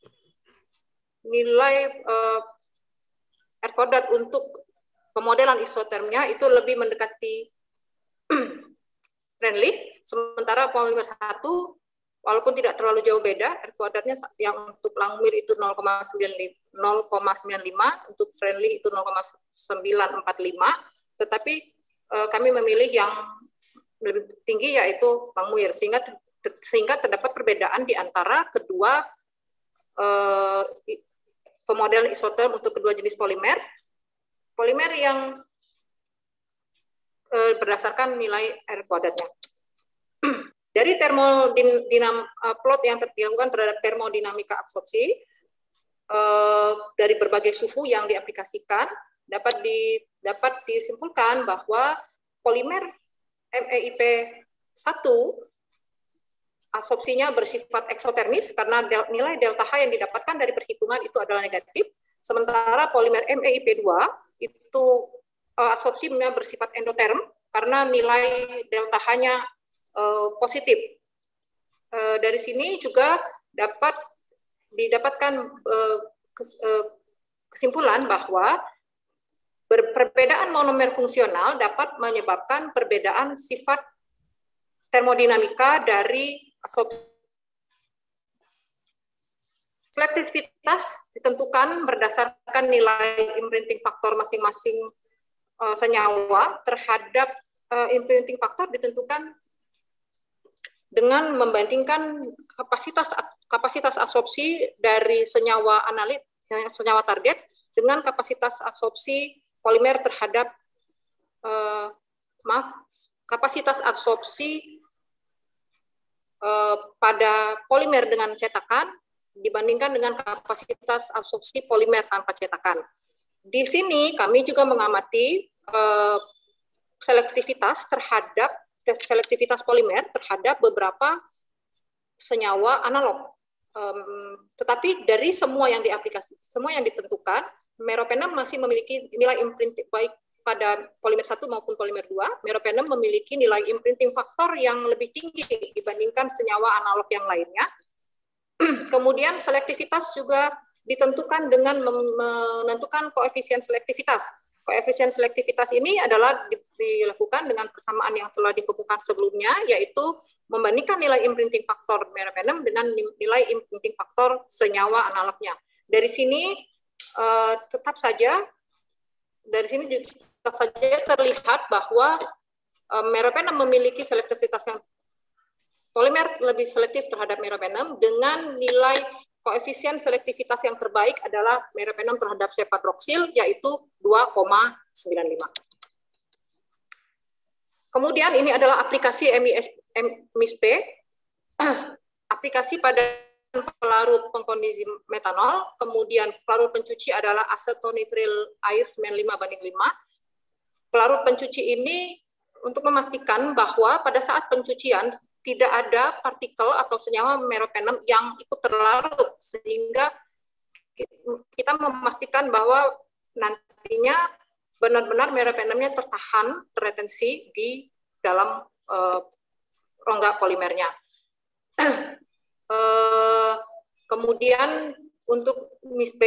nilai uh, R kuadrat untuk pemodelan isotermnya itu lebih mendekati friendly, sementara polimer satu walaupun tidak terlalu jauh beda, R kuadratnya yang untuk Langmuir itu nol koma sembilan lima, untuk friendly itu nol koma sembilan empat lima, tetapi uh, kami memilih yang lebih tinggi yaitu Langmuir, sehingga ter, sehingga terdapat perbedaan di antara kedua eh, pemodelan isoterm untuk kedua jenis polimer. Polimer yang eh, berdasarkan nilai R kuadratnya. Dari termodinam plot yang dilakukan terhadap termodinamika absorpsi eh, dari berbagai suhu yang diaplikasikan dapat di dapat disimpulkan bahwa polimer M E I P satu absorpsinya bersifat eksotermis karena del, nilai delta H yang didapatkan dari perhitungan itu adalah negatif, sementara polimer M E I P dua itu uh, absorpsinya bersifat endoterm karena nilai delta H-nya uh, positif. Uh, dari sini juga dapat didapatkan uh, kes, uh, kesimpulan bahwa perbedaan monomer fungsional dapat menyebabkan perbedaan sifat termodinamika dari absorpsi. Selektivitas ditentukan berdasarkan nilai imprinting faktor masing-masing uh, senyawa terhadap uh, imprinting faktor ditentukan dengan membandingkan kapasitas kapasitas absorpsi dari senyawa analit, senyawa target dengan kapasitas absorpsi polimer terhadap uh, maaf kapasitas absorpsi uh, pada polimer dengan cetakan dibandingkan dengan kapasitas absorpsi polimer tanpa cetakan. Di sini kami juga mengamati uh, selektivitas terhadap selektivitas polimer terhadap beberapa senyawa analog. Um, tetapi dari semua yang diaplikasi, semua yang ditentukan, meropenem masih memiliki nilai imprinting baik pada polimer satu maupun polimer dua. Meropenem memiliki nilai imprinting faktor yang lebih tinggi dibandingkan senyawa analog yang lainnya. Kemudian selektivitas juga ditentukan dengan menentukan koefisien selektivitas. Koefisien selektivitas ini adalah dilakukan dengan persamaan yang telah dikemukakan sebelumnya, yaitu membandingkan nilai imprinting faktor meropenem dengan nilai imprinting faktor senyawa analognya. Dari sini uh, tetap saja dari sini tetap saja terlihat bahwa uh, meropenem memiliki selektivitas yang polimer lebih selektif terhadap meropenem dengan nilai koefisien selektivitas yang terbaik adalah meropenem terhadap cefadroxil, yaitu dua koma sembilan lima. Kemudian ini adalah aplikasi M I S P, aplikasi pada pelarut pengkondisi metanol, kemudian pelarut pencuci adalah asetonitril air sembilan puluh lima banding lima. Pelarut pencuci ini untuk memastikan bahwa pada saat pencucian tidak ada partikel atau senyawa meropenem yang ikut terlarut, sehingga kita memastikan bahwa nantinya benar-benar meropenemnya tertahan, terretensi di dalam uh, rongga polimernya. uh, kemudian untuk M I S P,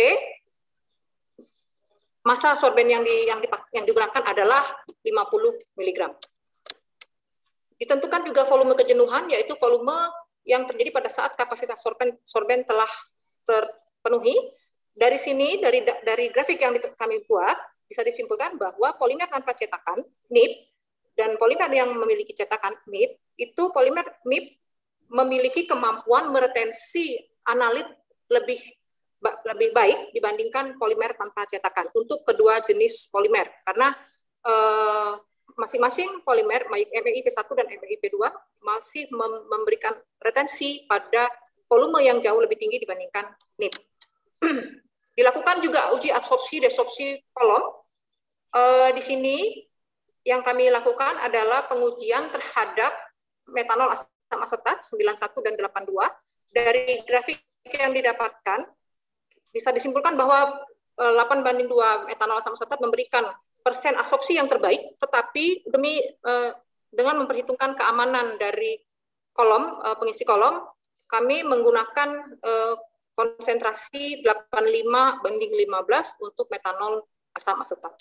massa sorben yang, di, yang, dipak, yang digunakan adalah lima puluh miligram. Ditentukan juga volume kejenuhan, yaitu volume yang terjadi pada saat kapasitas sorben, sorben telah terpenuhi. Dari sini, dari, dari grafik yang kami buat, bisa disimpulkan bahwa polimer tanpa cetakan, N I P, dan polimer yang memiliki cetakan, M I P, itu polimer M I P memiliki kemampuan meretensi analit lebih lebih baik dibandingkan polimer tanpa cetakan untuk kedua jenis polimer, karena masing-masing eh, polimer, baik M E I P satu dan M E I P dua, masih mem memberikan retensi pada volume yang jauh lebih tinggi dibandingkan N I P. Dilakukan juga uji absorpsi desorpsi kolom. E, di sini yang kami lakukan adalah pengujian terhadap metanol asam asetat sembilan puluh satu dan delapan puluh dua. Dari grafik yang didapatkan bisa disimpulkan bahwa e, delapan banding dua metanol asam asetat memberikan persen absorpsi yang terbaik, tetapi demi e, dengan memperhitungkan keamanan dari kolom, e, pengisi kolom, kami menggunakan e, konsentrasi delapan puluh lima banding lima belas untuk metanol asam asetat.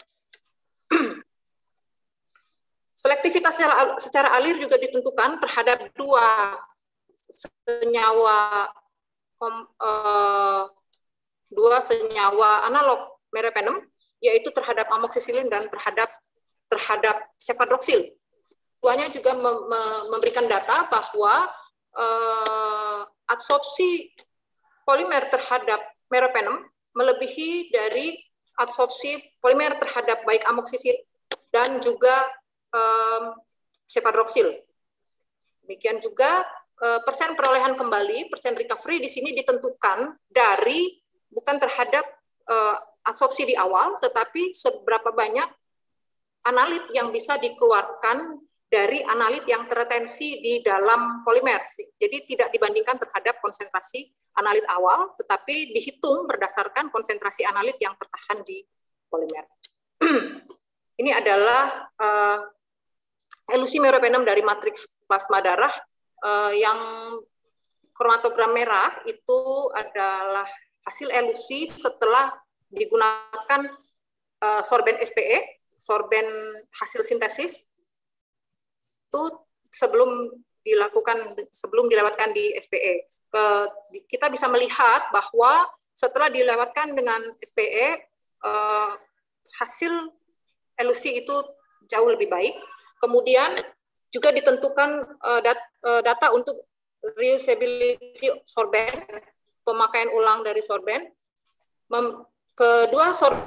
Selektivitas secara, secara alir juga ditentukan terhadap dua senyawa kom, eh, dua senyawa analog meropenem, yaitu terhadap amoksisilin dan terhadap terhadap cefadroxil. Duanya juga mem, memberikan data bahwa eh, absorpsi polimer terhadap meropenem melebihi dari absorpsi polimer terhadap baik amoksisilin dan juga um, cefadroxil. Demikian juga uh, persen perolehan kembali, persen recovery di sini ditentukan dari bukan terhadap uh, absorpsi di awal, tetapi seberapa banyak analit yang bisa dikeluarkan dari analit yang terretensi di dalam polimer. Jadi tidak dibandingkan terhadap konsentrasi analit awal, tetapi dihitung berdasarkan konsentrasi analit yang tertahan di polimer. Ini adalah uh, elusi meropenem dari matriks plasma darah uh, yang kromatogram merah itu adalah hasil elusi setelah digunakan uh, sorben S P E, sorben hasil sintesis, itu sebelum dilakukan sebelum dilewatkan di S P E. Ke, kita bisa melihat bahwa setelah dilewatkan dengan S P E, eh, hasil elusi itu jauh lebih baik. Kemudian juga ditentukan eh, dat, eh, data untuk reusability sorben, pemakaian ulang dari sorben. Mem, kedua sorben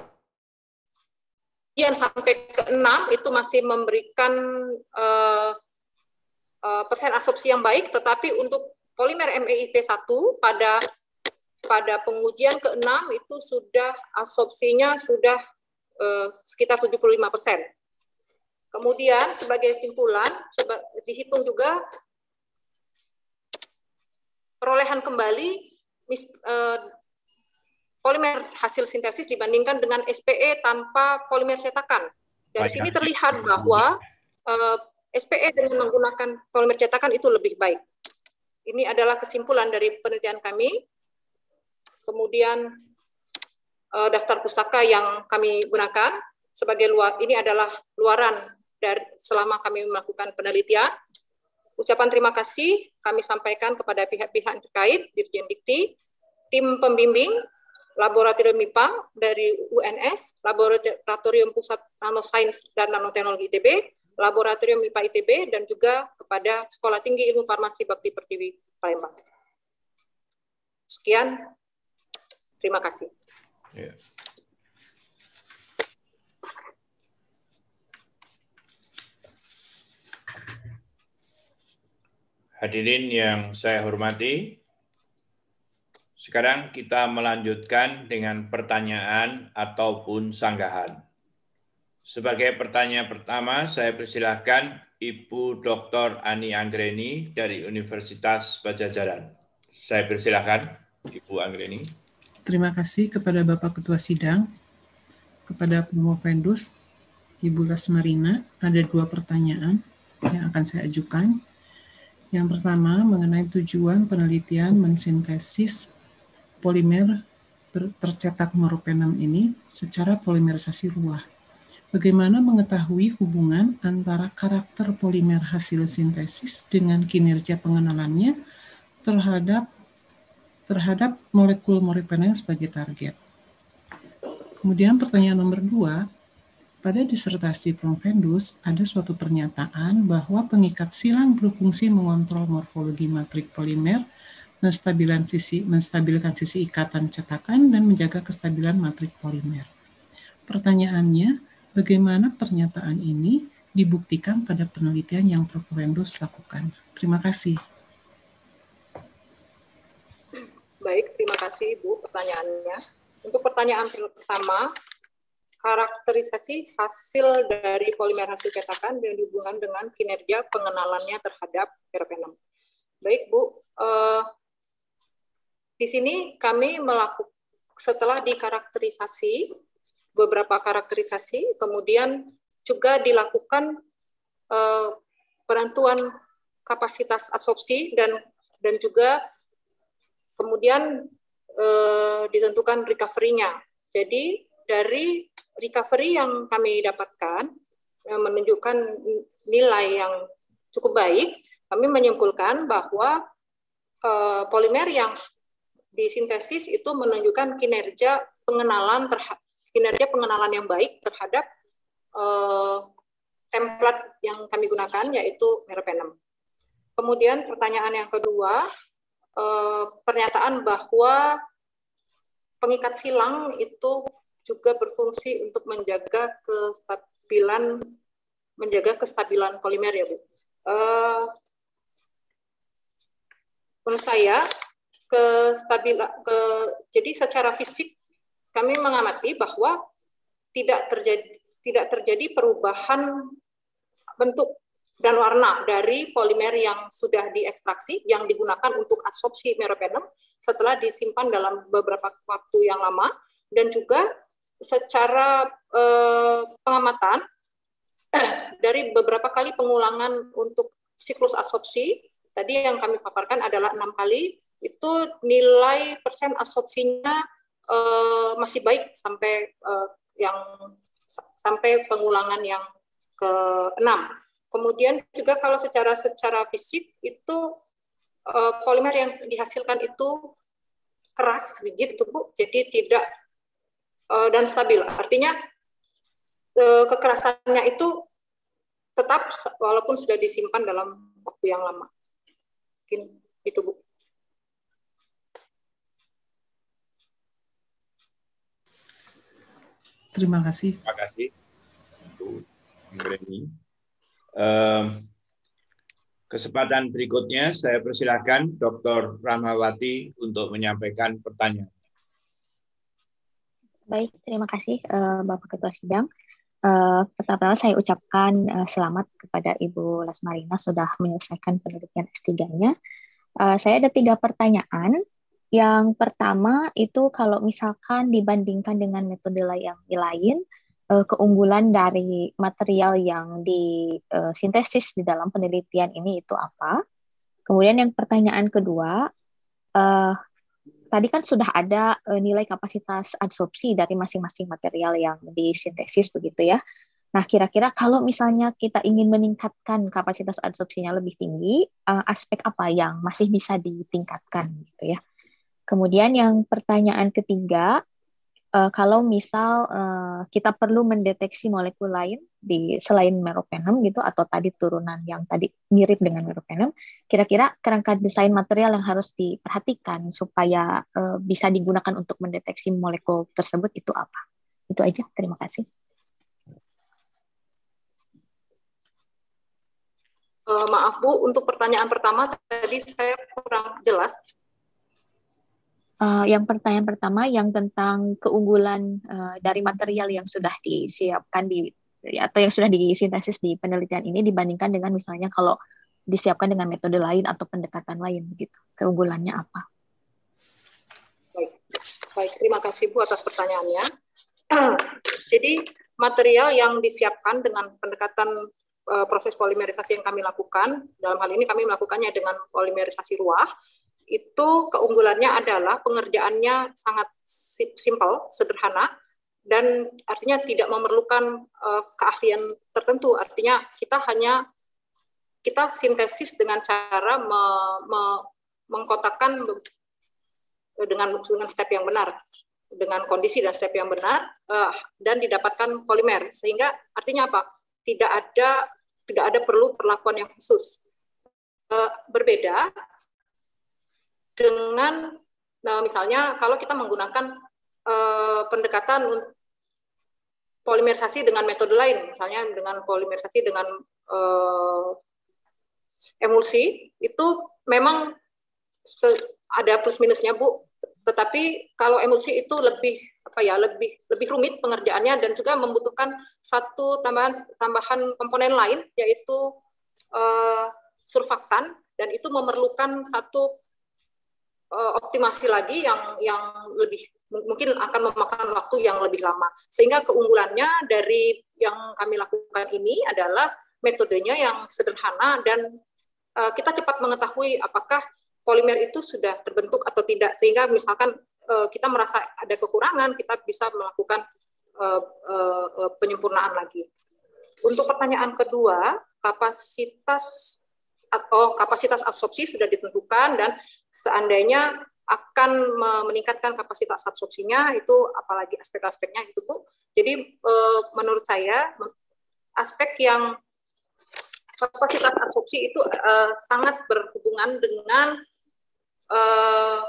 sampai ke enam itu masih memberikan uh, uh, persen absorpsi yang baik, tetapi untuk polimer M E I P satu pada pada pengujian ke enam itu sudah absorpsinya sudah uh, sekitar tujuh puluh lima persen. Kemudian sebagai simpulan coba dihitung juga perolehan kembali mis, uh, polimer hasil sintesis dibandingkan dengan S P E tanpa polimer cetakan. Dari sini terlihat bahwa uh, S P E dengan menggunakan polimer cetakan itu lebih baik. Ini adalah kesimpulan dari penelitian kami. Kemudian uh, daftar pustaka yang kami gunakan sebagai luar, ini adalah luaran dari selama kami melakukan penelitian. Ucapan terima kasih kami sampaikan kepada pihak-pihak terkait, Dirjen Dikti, tim pembimbing, Laboratorium M I P A dari U N S, Laboratorium Pusat Nanosains dan Nanoteknologi I T B, Laboratorium M I P A I T B, dan juga kepada Sekolah Tinggi Ilmu Farmasi Bakti Pertiwi Palembang. Sekian, terima kasih. Ya. Hadirin yang saya hormati, sekarang kita melanjutkan dengan pertanyaan ataupun sanggahan. Sebagai pertanyaan pertama, saya persilahkan Ibu Doktor Ani Anggreni dari Universitas Padjadjaran. Saya persilahkan Ibu Anggreni. Terima kasih kepada Bapak Ketua Sidang, kepada Promovendus, Ibu Lasmarina. Ada dua pertanyaan yang akan saya ajukan. Yang pertama mengenai tujuan penelitian mensintesis polimer tercetak meropenem ini secara polimerisasi ruah. Bagaimana mengetahui hubungan antara karakter polimer hasil sintesis dengan kinerja pengenalannya terhadap terhadap molekul meropenem sebagai target. Kemudian pertanyaan nomor dua, pada disertasi Promovendus ada suatu pernyataan bahwa pengikat silang berfungsi mengontrol morfologi matrik polimer, menstabilkan sisi, menstabilkan sisi ikatan cetakan, dan menjaga kestabilan matrik polimer. Pertanyaannya, bagaimana pernyataan ini dibuktikan pada penelitian yang Promovendus lakukan? Terima kasih. Baik, terima kasih Ibu pertanyaannya. Untuk pertanyaan pertama, karakterisasi hasil dari polimer hasil cetakan yang dihubungkan dengan kinerja pengenalannya terhadap meropenem. Baik Bu, eh, di sini kami melakukan setelah dikarakterisasi beberapa karakterisasi, kemudian juga dilakukan eh, penentuan kapasitas absorpsi dan dan juga kemudian eh, ditentukan recovery-nya. Jadi dari recovery yang kami dapatkan yang menunjukkan nilai yang cukup baik, kami menyimpulkan bahwa eh, polimer yang disintesis itu menunjukkan kinerja pengenalan terhadap kinerja pengenalan yang baik terhadap eh, template yang kami gunakan, yaitu meropenem. Kemudian pertanyaan yang kedua, eh, pernyataan bahwa pengikat silang itu juga berfungsi untuk menjaga kestabilan menjaga kestabilan polimer ya Bu. Uh, menurut saya kestabilan ke jadi secara fisik kami mengamati bahwa tidak terjadi tidak terjadi perubahan bentuk dan warna dari polimer yang sudah diekstraksi yang digunakan untuk absorpsi meropenem setelah disimpan dalam beberapa waktu yang lama, dan juga secara eh, pengamatan dari beberapa kali pengulangan untuk siklus absorpsi, tadi yang kami paparkan adalah enam kali, itu nilai persen absorpsinya eh, masih baik sampai eh, yang sampai pengulangan yang keenam. Kemudian juga kalau secara secara fisik itu eh, polimer yang dihasilkan itu keras, rigid itu Bu, jadi tidak dan stabil. Artinya kekerasannya itu tetap walaupun sudah disimpan dalam waktu yang lama. Mungkin itu Bu. Terima kasih. Terima kasih Bu Anggreni. Um, kesempatan berikutnya saya persilakan Doktor Rahmawati untuk menyampaikan pertanyaan. Baik, terima kasih uh, Bapak Ketua Sidang. Uh, pertama saya ucapkan uh, selamat kepada Ibu Lasmarina sudah menyelesaikan penelitian S tiga-nya. Uh, saya ada tiga pertanyaan. Yang pertama itu kalau misalkan dibandingkan dengan metode yang lain, uh, keunggulan dari material yang disintesis di dalam penelitian ini itu apa? Kemudian yang pertanyaan kedua, uh, tadi kan sudah ada uh, nilai kapasitas adsorpsi dari masing-masing material yang disintesis begitu ya. Nah, kira-kira kalau misalnya kita ingin meningkatkan kapasitas adsorpsinya lebih tinggi, uh, aspek apa yang masih bisa ditingkatkan gitu ya. Kemudian yang pertanyaan ketiga, uh, kalau misal uh, kita perlu mendeteksi molekul lain di selain meropenem gitu atau tadi turunan yang tadi mirip dengan meropenem, kira-kira kerangka desain material yang harus diperhatikan supaya uh, bisa digunakan untuk mendeteksi molekul tersebut itu apa? Itu aja, terima kasih. Uh, maaf Bu, untuk pertanyaan pertama tadi saya kurang jelas. Uh, yang pertanyaan pertama yang tentang keunggulan uh, dari material yang sudah disiapkan di atau yang sudah disintesis di penelitian ini dibandingkan dengan misalnya kalau disiapkan dengan metode lain atau pendekatan lain begitu. Keunggulannya apa? Baik, baik terima kasih Bu atas pertanyaannya. Jadi material yang disiapkan dengan pendekatan proses polimerisasi yang kami lakukan, dalam hal ini kami melakukannya dengan polimerisasi ruah, itu keunggulannya adalah pengerjaannya sangat simpel, sederhana, dan artinya tidak memerlukan uh, keahlian tertentu. Artinya kita hanya, kita sintesis dengan cara me, me, mengkotakkan dengan, dengan step yang benar, dengan kondisi dan step yang benar, uh, dan didapatkan polimer. Sehingga artinya apa? Tidak ada tidak ada perlu perlakuan yang khusus. Uh, berbeda dengan nah, misalnya kalau kita menggunakan uh, pendekatan polimerisasi dengan metode lain, misalnya dengan polimerisasi dengan uh, emulsi, itu memang ada plus minusnya Bu. Tetapi kalau emulsi itu lebih apa ya lebih lebih rumit pengerjaannya dan juga membutuhkan satu tambahan tambahan komponen lain yaitu uh, surfaktan, dan itu memerlukan satu uh, optimasi lagi yang yang lebih mungkin akan memakan waktu yang lebih lama. Sehingga keunggulannya dari yang kami lakukan ini adalah metodenya yang sederhana dan uh, kita cepat mengetahui apakah polimer itu sudah terbentuk atau tidak, sehingga misalkan uh, kita merasa ada kekurangan, kita bisa melakukan uh, uh, penyempurnaan lagi. Untuk pertanyaan kedua, kapasitas atau kapasitas absorpsi sudah ditentukan, dan seandainya akan meningkatkan kapasitas absorpsinya, itu apalagi aspek-aspeknya itu Bu. Jadi uh, menurut saya aspek yang kapasitas absorpsi itu uh, sangat berhubungan dengan Uh,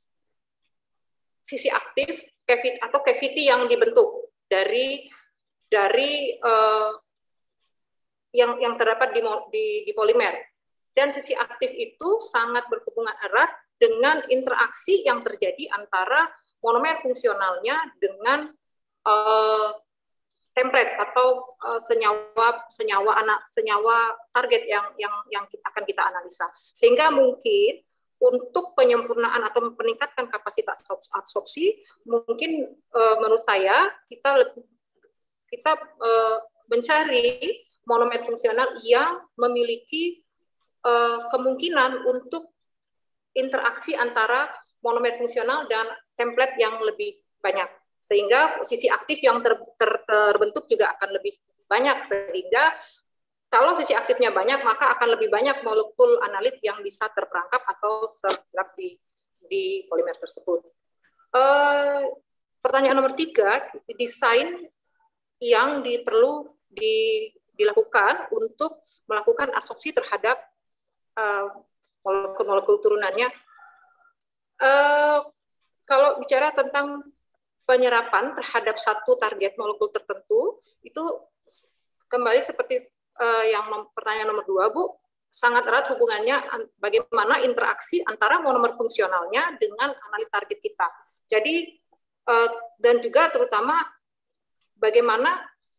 sisi aktif atau cavity yang dibentuk dari dari uh, yang yang terdapat di, di, di polimer, dan sisi aktif itu sangat berhubungan erat dengan interaksi yang terjadi antara monomer fungsionalnya dengan uh, template atau uh, senyawa senyawa anak senyawa target yang yang yang akan kita analisa, sehingga mungkin untuk penyempurnaan atau meningkatkan kapasitas absorpsi, mungkin e, menurut saya kita lebih, kita e, mencari monomer fungsional yang memiliki e, kemungkinan untuk interaksi antara monomer fungsional dan template yang lebih banyak, sehingga sisi aktif yang ter, ter, terbentuk juga akan lebih banyak, sehingga kalau sisi aktifnya banyak, maka akan lebih banyak molekul analit yang bisa terperangkap atau terserap di, di polimer tersebut. Uh, pertanyaan nomor tiga, desain yang diperlu di, dilakukan untuk melakukan absorpsi terhadap molekul-molekul uh, turunannya. Uh, kalau bicara tentang penyerapan terhadap satu target molekul tertentu, itu kembali seperti Uh, yang pertanyaan nomor dua, Bu, sangat erat hubungannya bagaimana interaksi antara monomer fungsionalnya dengan analit target kita. Jadi, uh, dan juga terutama bagaimana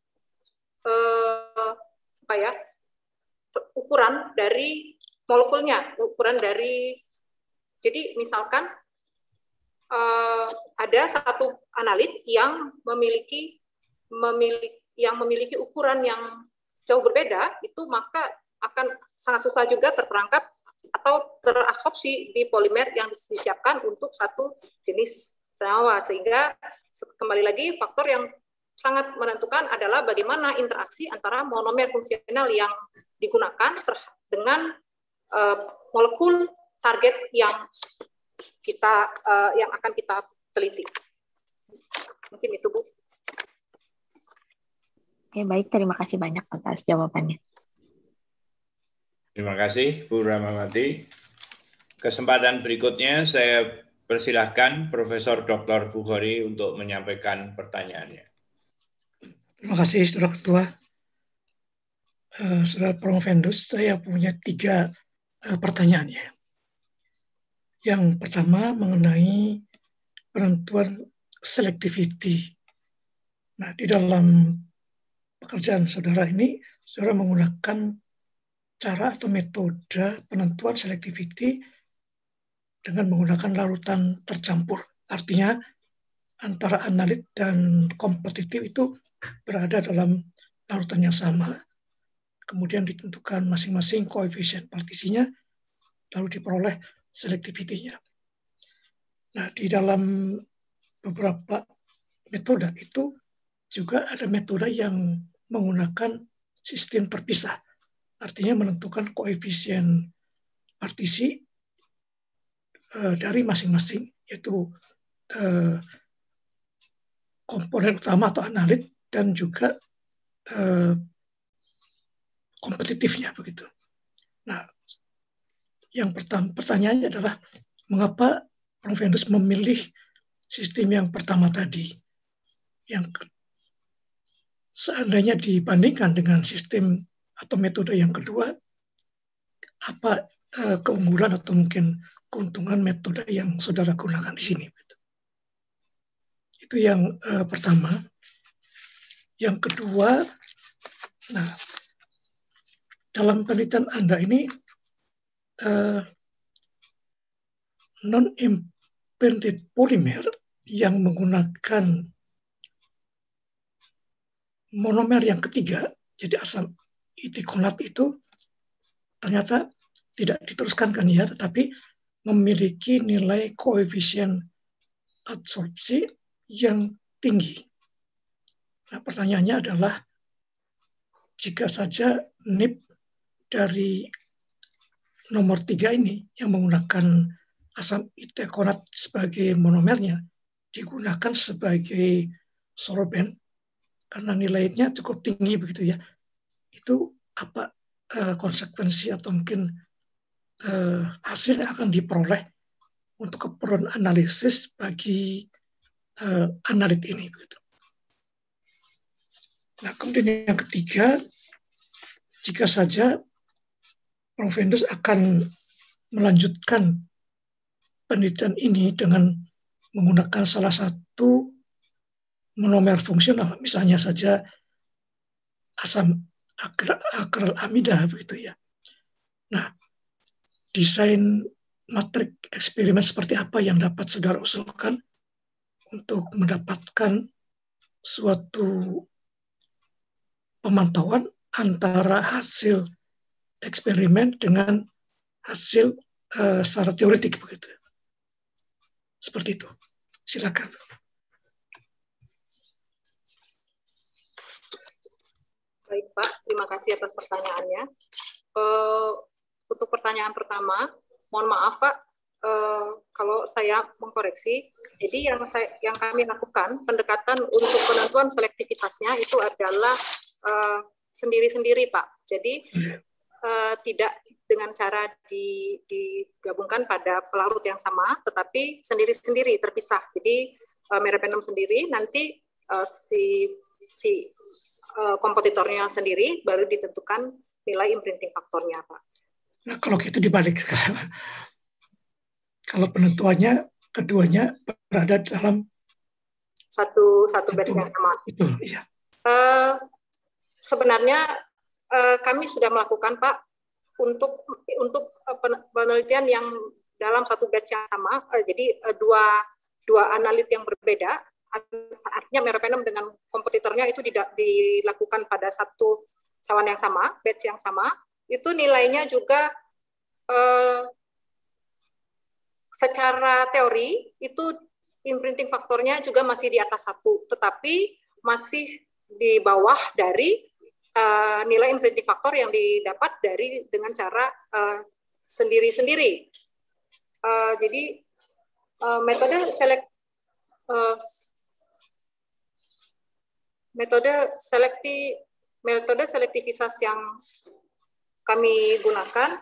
uh, apa ya, ukuran dari molekulnya, ukuran dari, jadi misalkan uh, ada satu analit yang memiliki, memiliki yang memiliki ukuran yang jauh berbeda, itu maka akan sangat susah juga terperangkap atau terabsorpsi di polimer yang disiapkan untuk satu jenis senyawa, sehingga kembali lagi faktor yang sangat menentukan adalah bagaimana interaksi antara monomer fungsional yang digunakan dengan uh, molekul target yang kita uh, yang akan kita teliti. Mungkin itu, Bu. Oke, baik. Terima kasih banyak atas jawabannya. Terima kasih, Bu Rahmawati. Kesempatan berikutnya saya persilahkan Profesor Doktor Bukhari untuk menyampaikan pertanyaannya. Terima kasih, Saudara Ketua. Uh, Saudara Promovendus, saya punya tiga uh, pertanyaannya. Yang pertama mengenai penentuan selectivity. Nah, di dalam pekerjaan saudara ini, saudara menggunakan cara atau metode penentuan selectivity dengan menggunakan larutan tercampur. Artinya, antara analit dan kompetitif itu berada dalam larutan yang sama, kemudian ditentukan masing-masing koefisien partisinya, lalu diperoleh selectivity-nya. Nah, di dalam beberapa metode itu juga ada metode yang menggunakan sistem terpisah, artinya menentukan koefisien partisi uh, dari masing-masing, yaitu uh, komponen utama atau analit dan juga uh, kompetitifnya begitu. Nah, yang pertama pertanyaannya adalah mengapa Promovendus memilih sistem yang pertama tadi, yang seandainya dibandingkan dengan sistem atau metode yang kedua, apa uh, keunggulan atau mungkin keuntungan metode yang saudara gunakan di sini? Itu yang uh, pertama. Yang kedua, nah, dalam penelitian Anda ini uh, non-imprinted polimer yang menggunakan monomer yang ketiga, jadi asam itikonat itu ternyata tidak diteruskan kan ya, tetapi memiliki nilai koefisien adsorpsi yang tinggi. Nah, pertanyaannya adalah, jika saja N I P dari nomor tiga ini yang menggunakan asam itikonat sebagai monomernya digunakan sebagai solvent karena nilainya cukup tinggi begitu ya, itu apa uh, konsekuensi atau mungkin uh, hasil yang akan diperoleh untuk keperluan analisis bagi uh, analit ini begitu. Nah, kemudian yang ketiga, jika saja Promovendus akan melanjutkan penelitian ini dengan menggunakan salah satu monomer fungsional, misalnya saja asam akrilamida begitu ya. Nah, desain matrik eksperimen seperti apa yang dapat saudara usulkan untuk mendapatkan suatu pemantauan antara hasil eksperimen dengan hasil uh, secara teoretik begitu. Seperti itu. Silakan. Baik Pak, terima kasih atas pertanyaannya. Uh, untuk pertanyaan pertama, mohon maaf Pak, uh, kalau saya mengkoreksi. Jadi yang saya, yang kami lakukan pendekatan untuk penentuan selektivitasnya itu adalah uh, sendiri-sendiri Pak. Jadi uh, tidak dengan cara di, digabungkan pada pelarut yang sama, tetapi sendiri-sendiri terpisah. Jadi uh, meropenem sendiri, nanti uh, si si uh, kompetitornya sendiri baru ditentukan nilai imprinting faktornya, Pak. Nah, kalau gitu dibalik sekarang. Kalau penentuannya keduanya berada dalam satu satu batch yang sama. Betul, iya. Uh, sebenarnya uh, kami sudah melakukan Pak untuk untuk penelitian yang dalam satu batch yang sama, uh, jadi uh, dua dua analit yang berbeda, artinya meropenem dengan kompetitornya itu tidak dilakukan pada satu cawan yang sama, batch yang sama, itu nilainya juga uh, secara teori itu imprinting faktornya juga masih di atas satu, tetapi masih di bawah dari uh, nilai imprinting faktor yang didapat dari dengan cara uh, sendiri-sendiri. Uh, jadi uh, metode selek uh, metode selekti metode selektivitas yang kami gunakan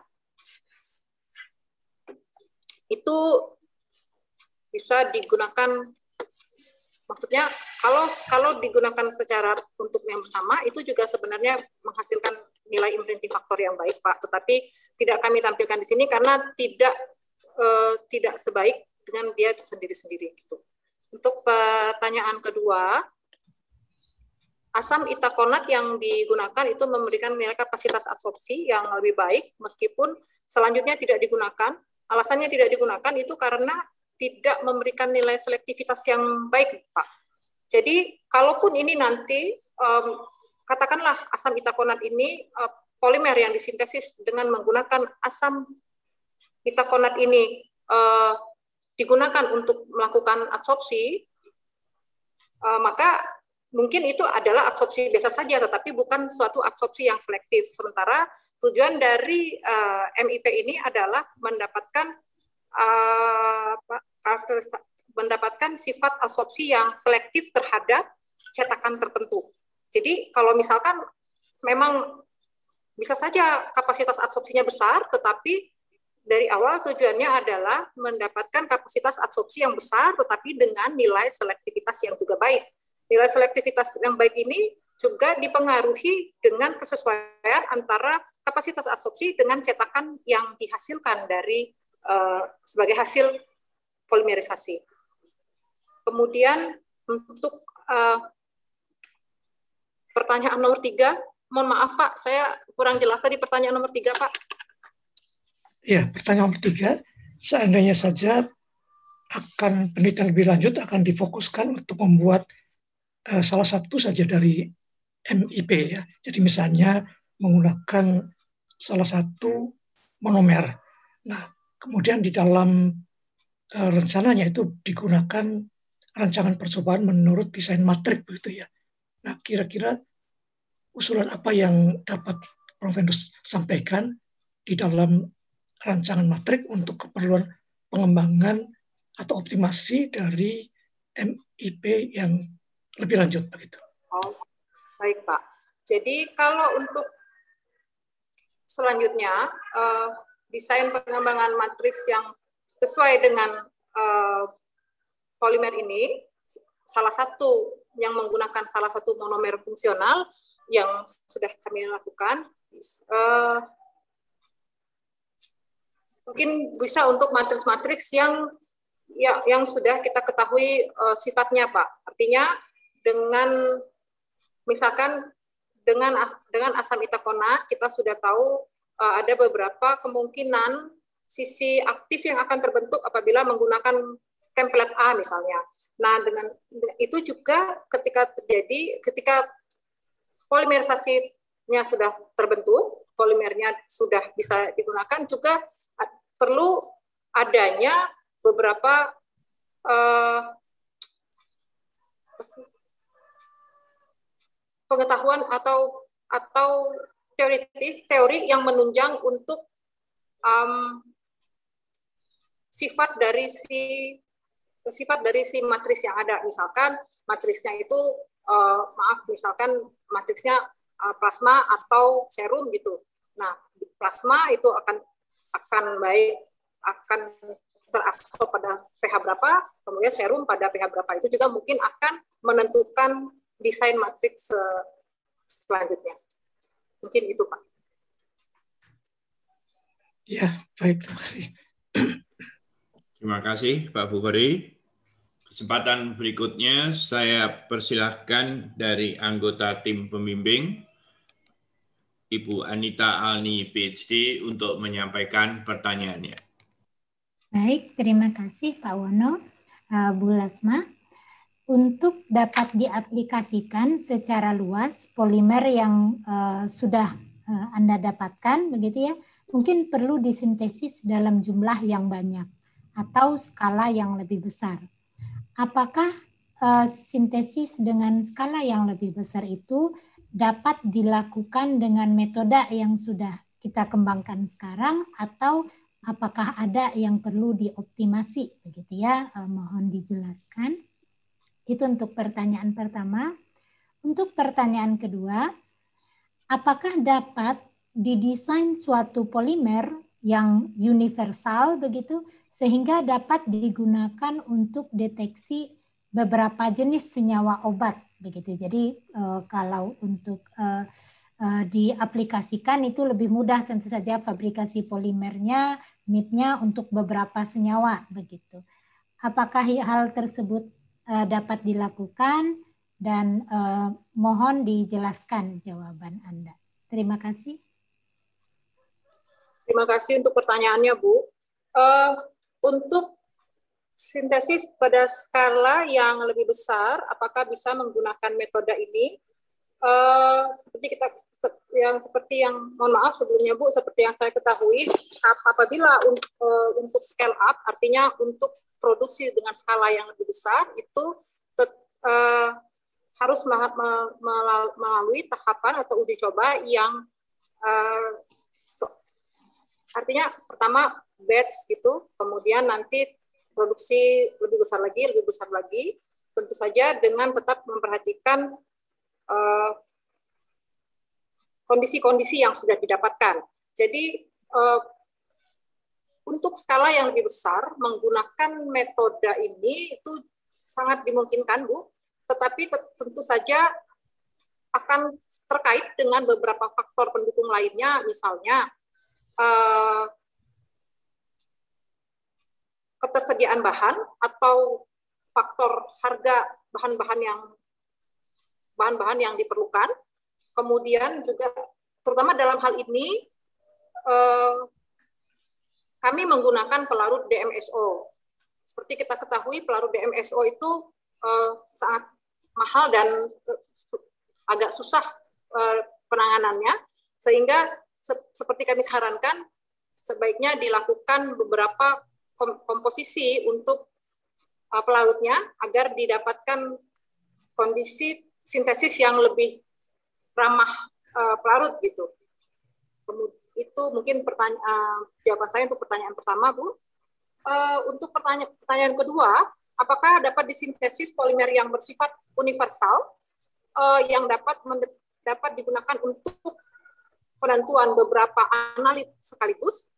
itu bisa digunakan, maksudnya kalau kalau digunakan secara untuk yang bersama itu juga sebenarnya menghasilkan nilai imprinting faktor yang baik, Pak. Tetapi tidak kami tampilkan di sini karena tidak eh, tidak sebaik dengan dia sendiri-sendiri gitu. Untuk pertanyaan kedua, asam itakonat yang digunakan itu memberikan nilai kapasitas absorpsi yang lebih baik meskipun selanjutnya tidak digunakan. Alasannya tidak digunakan itu karena tidak memberikan nilai selektivitas yang baik, Pak. Jadi, kalaupun ini nanti, um, katakanlah asam itakonat ini, uh, polimer yang disintesis dengan menggunakan asam itakonat ini uh, digunakan untuk melakukan absorpsi, uh, maka mungkin itu adalah absorpsi biasa saja, tetapi bukan suatu absorpsi yang selektif. Sementara tujuan dari uh, M I P ini adalah mendapatkan Uh, mendapatkan sifat absorpsi yang selektif terhadap cetakan tertentu. Jadi kalau misalkan memang bisa saja kapasitas absorpsinya besar, tetapi dari awal tujuannya adalah mendapatkan kapasitas absorpsi yang besar, tetapi dengan nilai selektivitas yang juga baik. Nilai selektivitas yang baik ini juga dipengaruhi dengan kesesuaian antara kapasitas absorpsi dengan cetakan yang dihasilkan dari Uh, sebagai hasil polimerisasi. Kemudian untuk uh, pertanyaan nomor tiga, mohon maaf Pak, saya kurang jelas tadi pertanyaan nomor tiga Pak. Ya, pertanyaan nomor tiga, seandainya saja akan penelitian lebih lanjut akan difokuskan untuk membuat uh, salah satu saja dari M I P ya. Jadi misalnya menggunakan salah satu monomer. Nah, kemudian di dalam uh, rencananya itu digunakan rancangan percobaan menurut desain matrik begitu ya. Nah, kira-kira usulan apa yang dapat Prof Vendus sampaikan di dalam rancangan matrik untuk keperluan pengembangan atau optimasi dari M I P yang lebih lanjut begitu. Oh, baik Pak. Jadi kalau untuk selanjutnya uh, desain pengembangan matriks yang sesuai dengan uh, polimer ini, salah satu yang menggunakan salah satu monomer fungsional yang sudah kami lakukan, uh, mungkin bisa untuk matriks-matriks yang ya, yang sudah kita ketahui uh, sifatnya, Pak. Artinya dengan misalkan dengan dengan asam itakonat kita sudah tahu Uh, ada beberapa kemungkinan sisi aktif yang akan terbentuk apabila menggunakan template A misalnya. Nah, dengan itu juga ketika terjadi, ketika polimerisasinya sudah terbentuk, polimernya sudah bisa digunakan, juga perlu adanya beberapa uh, pengetahuan atau atau teori teori yang menunjang untuk um, sifat dari si sifat dari si matris yang ada. Misalkan matrisnya itu uh, maaf misalkan matriksnya uh, plasma atau serum gitu. Nah, plasma itu akan akan baik akan terabsorb pada pH berapa, kemudian serum pada pH berapa. Itu juga mungkin akan menentukan desain matriks selanjutnya. Mungkin itu, Pak. Ya, baik. Terima kasih. Terima kasih, Pak Bukhari. Kesempatan berikutnya saya persilahkan dari anggota tim pembimbing, Ibu Anita Alni, P H D, untuk menyampaikan pertanyaannya. Baik, terima kasih Pak Wono, Bu Lasma. Untuk dapat diaplikasikan secara luas polimer yang uh, sudah uh, Anda dapatkan, begitu ya, mungkin perlu disintesis dalam jumlah yang banyak atau skala yang lebih besar. Apakah uh, sintesis dengan skala yang lebih besar itu dapat dilakukan dengan metode yang sudah kita kembangkan sekarang, atau apakah ada yang perlu dioptimasi, begitu ya? Uh, mohon dijelaskan. Itu untuk pertanyaan pertama. Untuk pertanyaan kedua, apakah dapat didesain suatu polimer yang universal begitu sehingga dapat digunakan untuk deteksi beberapa jenis senyawa obat begitu. Jadi uh, kalau untuk uh, uh, diaplikasikan itu lebih mudah, tentu saja fabrikasi polimernya, M I P-nya untuk beberapa senyawa begitu. Apakah hal tersebut uh, dapat dilakukan, dan uh, mohon dijelaskan jawaban Anda. Terima kasih. Terima kasih untuk pertanyaannya, Bu. Uh, untuk sintesis pada skala yang lebih besar, apakah bisa menggunakan metode ini? Uh, seperti kita yang seperti yang mohon maaf sebelumnya, Bu, seperti yang saya ketahui, apabila untuk, uh, untuk scale up, artinya untuk produksi dengan skala yang lebih besar, itu tet, uh, harus melalui tahapan atau uji coba yang uh, artinya pertama batch gitu, kemudian nanti produksi lebih besar lagi, lebih besar lagi, tentu saja dengan tetap memperhatikan kondisi-kondisi uh, yang sudah didapatkan. Jadi uh, untuk skala yang lebih besar menggunakan metode ini itu sangat dimungkinkan, Bu, tetapi tentu saja akan terkait dengan beberapa faktor pendukung lainnya, misalnya Uh, ketersediaan bahan atau faktor harga bahan-bahan yang bahan-bahan yang diperlukan. Kemudian juga terutama dalam hal ini uh, kami menggunakan pelarut D M S O. Seperti kita ketahui, pelarut D M S O itu uh, sangat mahal dan uh, agak susah uh, penanganannya, sehingga seperti kami sarankan, sebaiknya dilakukan beberapa komposisi untuk uh, pelarutnya agar didapatkan kondisi sintesis yang lebih ramah uh, pelarut gitu. Itu mungkin pertanyaan uh, jawaban saya untuk pertanyaan pertama, Bu. Uh, untuk pertanyaan, pertanyaan kedua, apakah dapat disintesis polimer yang bersifat universal uh, yang dapat dapat digunakan untuk penentuan beberapa analit sekaligus?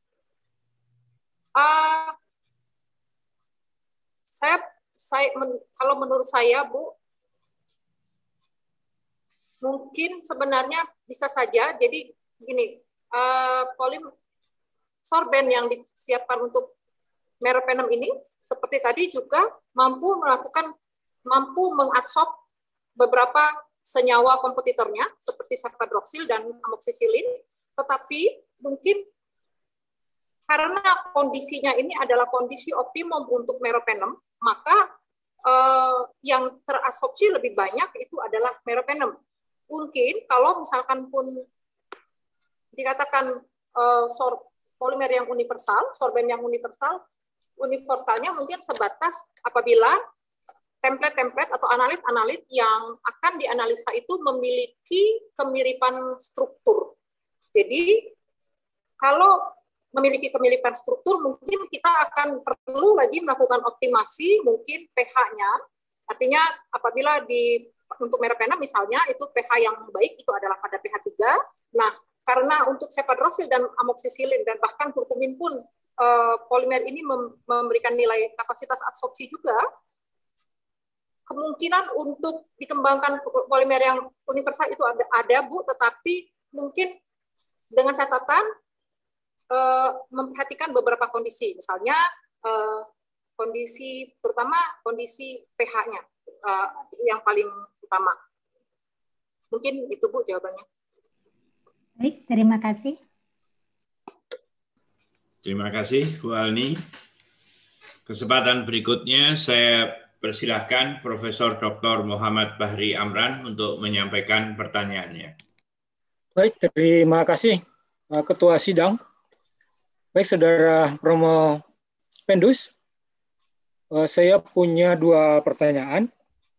Uh, saya, saya men, kalau menurut saya, Bu, mungkin sebenarnya bisa saja. Jadi gini, uh, polim sorben yang disiapkan untuk meropenem ini, seperti tadi juga mampu melakukan, mampu mengadsorb beberapa senyawa kompetitornya seperti cefadroxil dan amoxicillin, tetapi mungkin karena kondisinya ini adalah kondisi optimum untuk meropenem, maka eh, yang terabsorpsi lebih banyak itu adalah meropenem. Mungkin kalau misalkan pun dikatakan eh, sor, polimer yang universal, sorben yang universal, universalnya mungkin sebatas apabila template-template atau analit-analit yang akan dianalisa itu memiliki kemiripan struktur. Jadi, kalau memiliki kemiripan struktur, mungkin kita akan perlu lagi melakukan optimasi, mungkin pH-nya. Artinya, apabila di untuk meropenem misalnya, itu pH yang baik itu adalah pada pH tiga. Nah, karena untuk cefadroxil dan amoxicillin, dan bahkan kurkumin pun, eh, polimer ini memberikan nilai kapasitas absorpsi juga, kemungkinan untuk dikembangkan polimer yang universal itu ada, ada Bu, tetapi mungkin dengan catatan eh, memperhatikan beberapa kondisi, misalnya eh, kondisi, terutama kondisi pH-nya eh, yang paling utama. Mungkin itu, Bu, jawabannya. Baik, terima kasih. Terima kasih, Bu Alni. Kesempatan berikutnya saya persilahkan Profesor Doktor Muhammad Bahri Amran untuk menyampaikan pertanyaannya. Baik, terima kasih Ketua Sidang. Baik, Saudara Promo Pendus, saya punya dua pertanyaan.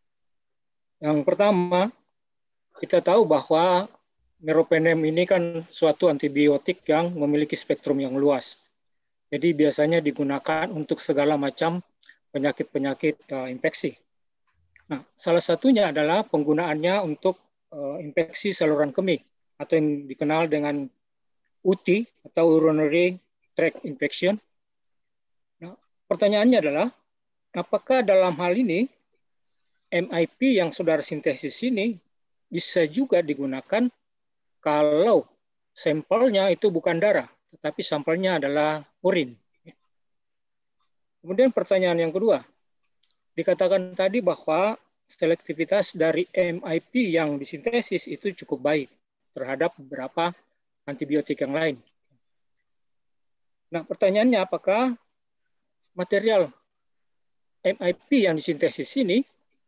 Yang pertama, kita tahu bahwa meropenem ini kan suatu antibiotik yang memiliki spektrum yang luas. Jadi biasanya digunakan untuk segala macam penyakit-penyakit uh, infeksi. Nah, salah satunya adalah penggunaannya untuk uh, infeksi saluran kemih atau yang dikenal dengan U T I atau urinary tract infection. Nah, pertanyaannya adalah, apakah dalam hal ini M I P yang saudara sintesis ini bisa juga digunakan kalau sampelnya itu bukan darah, tetapi sampelnya adalah urin. Kemudian pertanyaan yang kedua, dikatakan tadi bahwa selektivitas dari M I P yang disintesis itu cukup baik terhadap beberapa antibiotik yang lain. Nah, pertanyaannya, apakah material M I P yang disintesis ini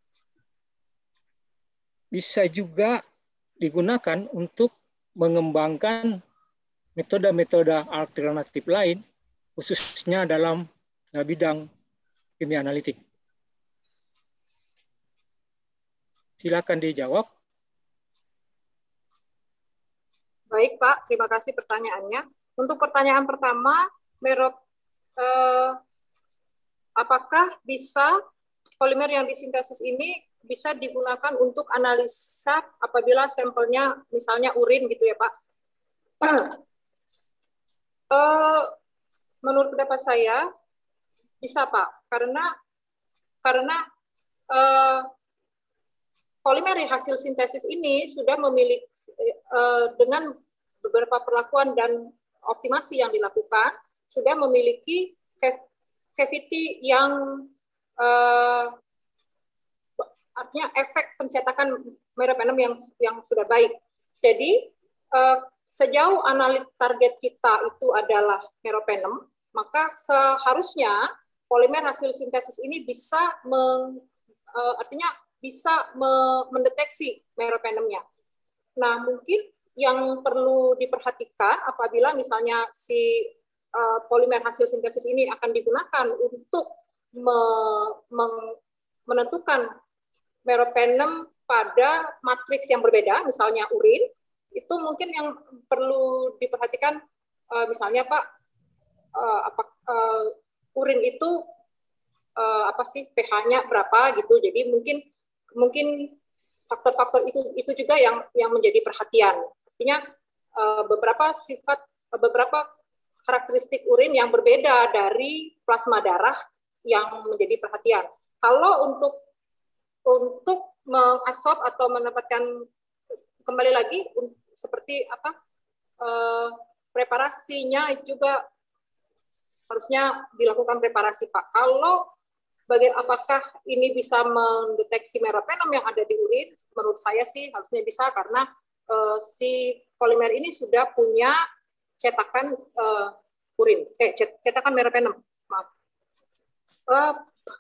bisa juga digunakan untuk mengembangkan metode-metode alternatif lain, khususnya dalam bidang kimia analitik. Silakan dijawab. Baik, Pak. Terima kasih pertanyaannya. Untuk pertanyaan pertama, merop, eh, apakah bisa polimer yang disintesis ini bisa digunakan untuk analisa apabila sampelnya misalnya urin gitu ya, Pak? uh, menurut pendapat saya bisa, Pak, karena karena uh, polimer hasil sintesis ini sudah memiliki uh, dengan beberapa perlakuan dan optimasi yang dilakukan sudah memiliki cavity yang uh, artinya efek pencetakan meropenem yang yang sudah baik. Jadi uh, sejauh analit target kita itu adalah meropenem, maka seharusnya polimer hasil sintesis ini bisa meng, uh, artinya bisa me, mendeteksi meropenemnya. Nah, mungkin yang perlu diperhatikan apabila misalnya si uh, polimer hasil sintesis ini akan digunakan untuk me, meng, menentukan meropenem pada matriks yang berbeda, misalnya urin, itu mungkin yang perlu diperhatikan, uh, misalnya Pak, uh, apa, uh, urin itu uh, apa sih pH-nya berapa gitu, jadi mungkin mungkin faktor-faktor itu itu juga yang yang menjadi perhatian. Artinya uh, beberapa sifat, beberapa karakteristik urin yang berbeda dari plasma darah yang menjadi perhatian. Kalau untuk untuk mengasop atau mendapatkan kembali lagi seperti apa eh, preparasinya juga harusnya dilakukan preparasi, Pak. Kalau bagaimana apakah ini bisa mendeteksi meropenem yang ada di urin? Menurut saya sih harusnya bisa karena eh, si polimer ini sudah punya cetakan eh, urin, eh cetakan meropenem. Maaf. Eh,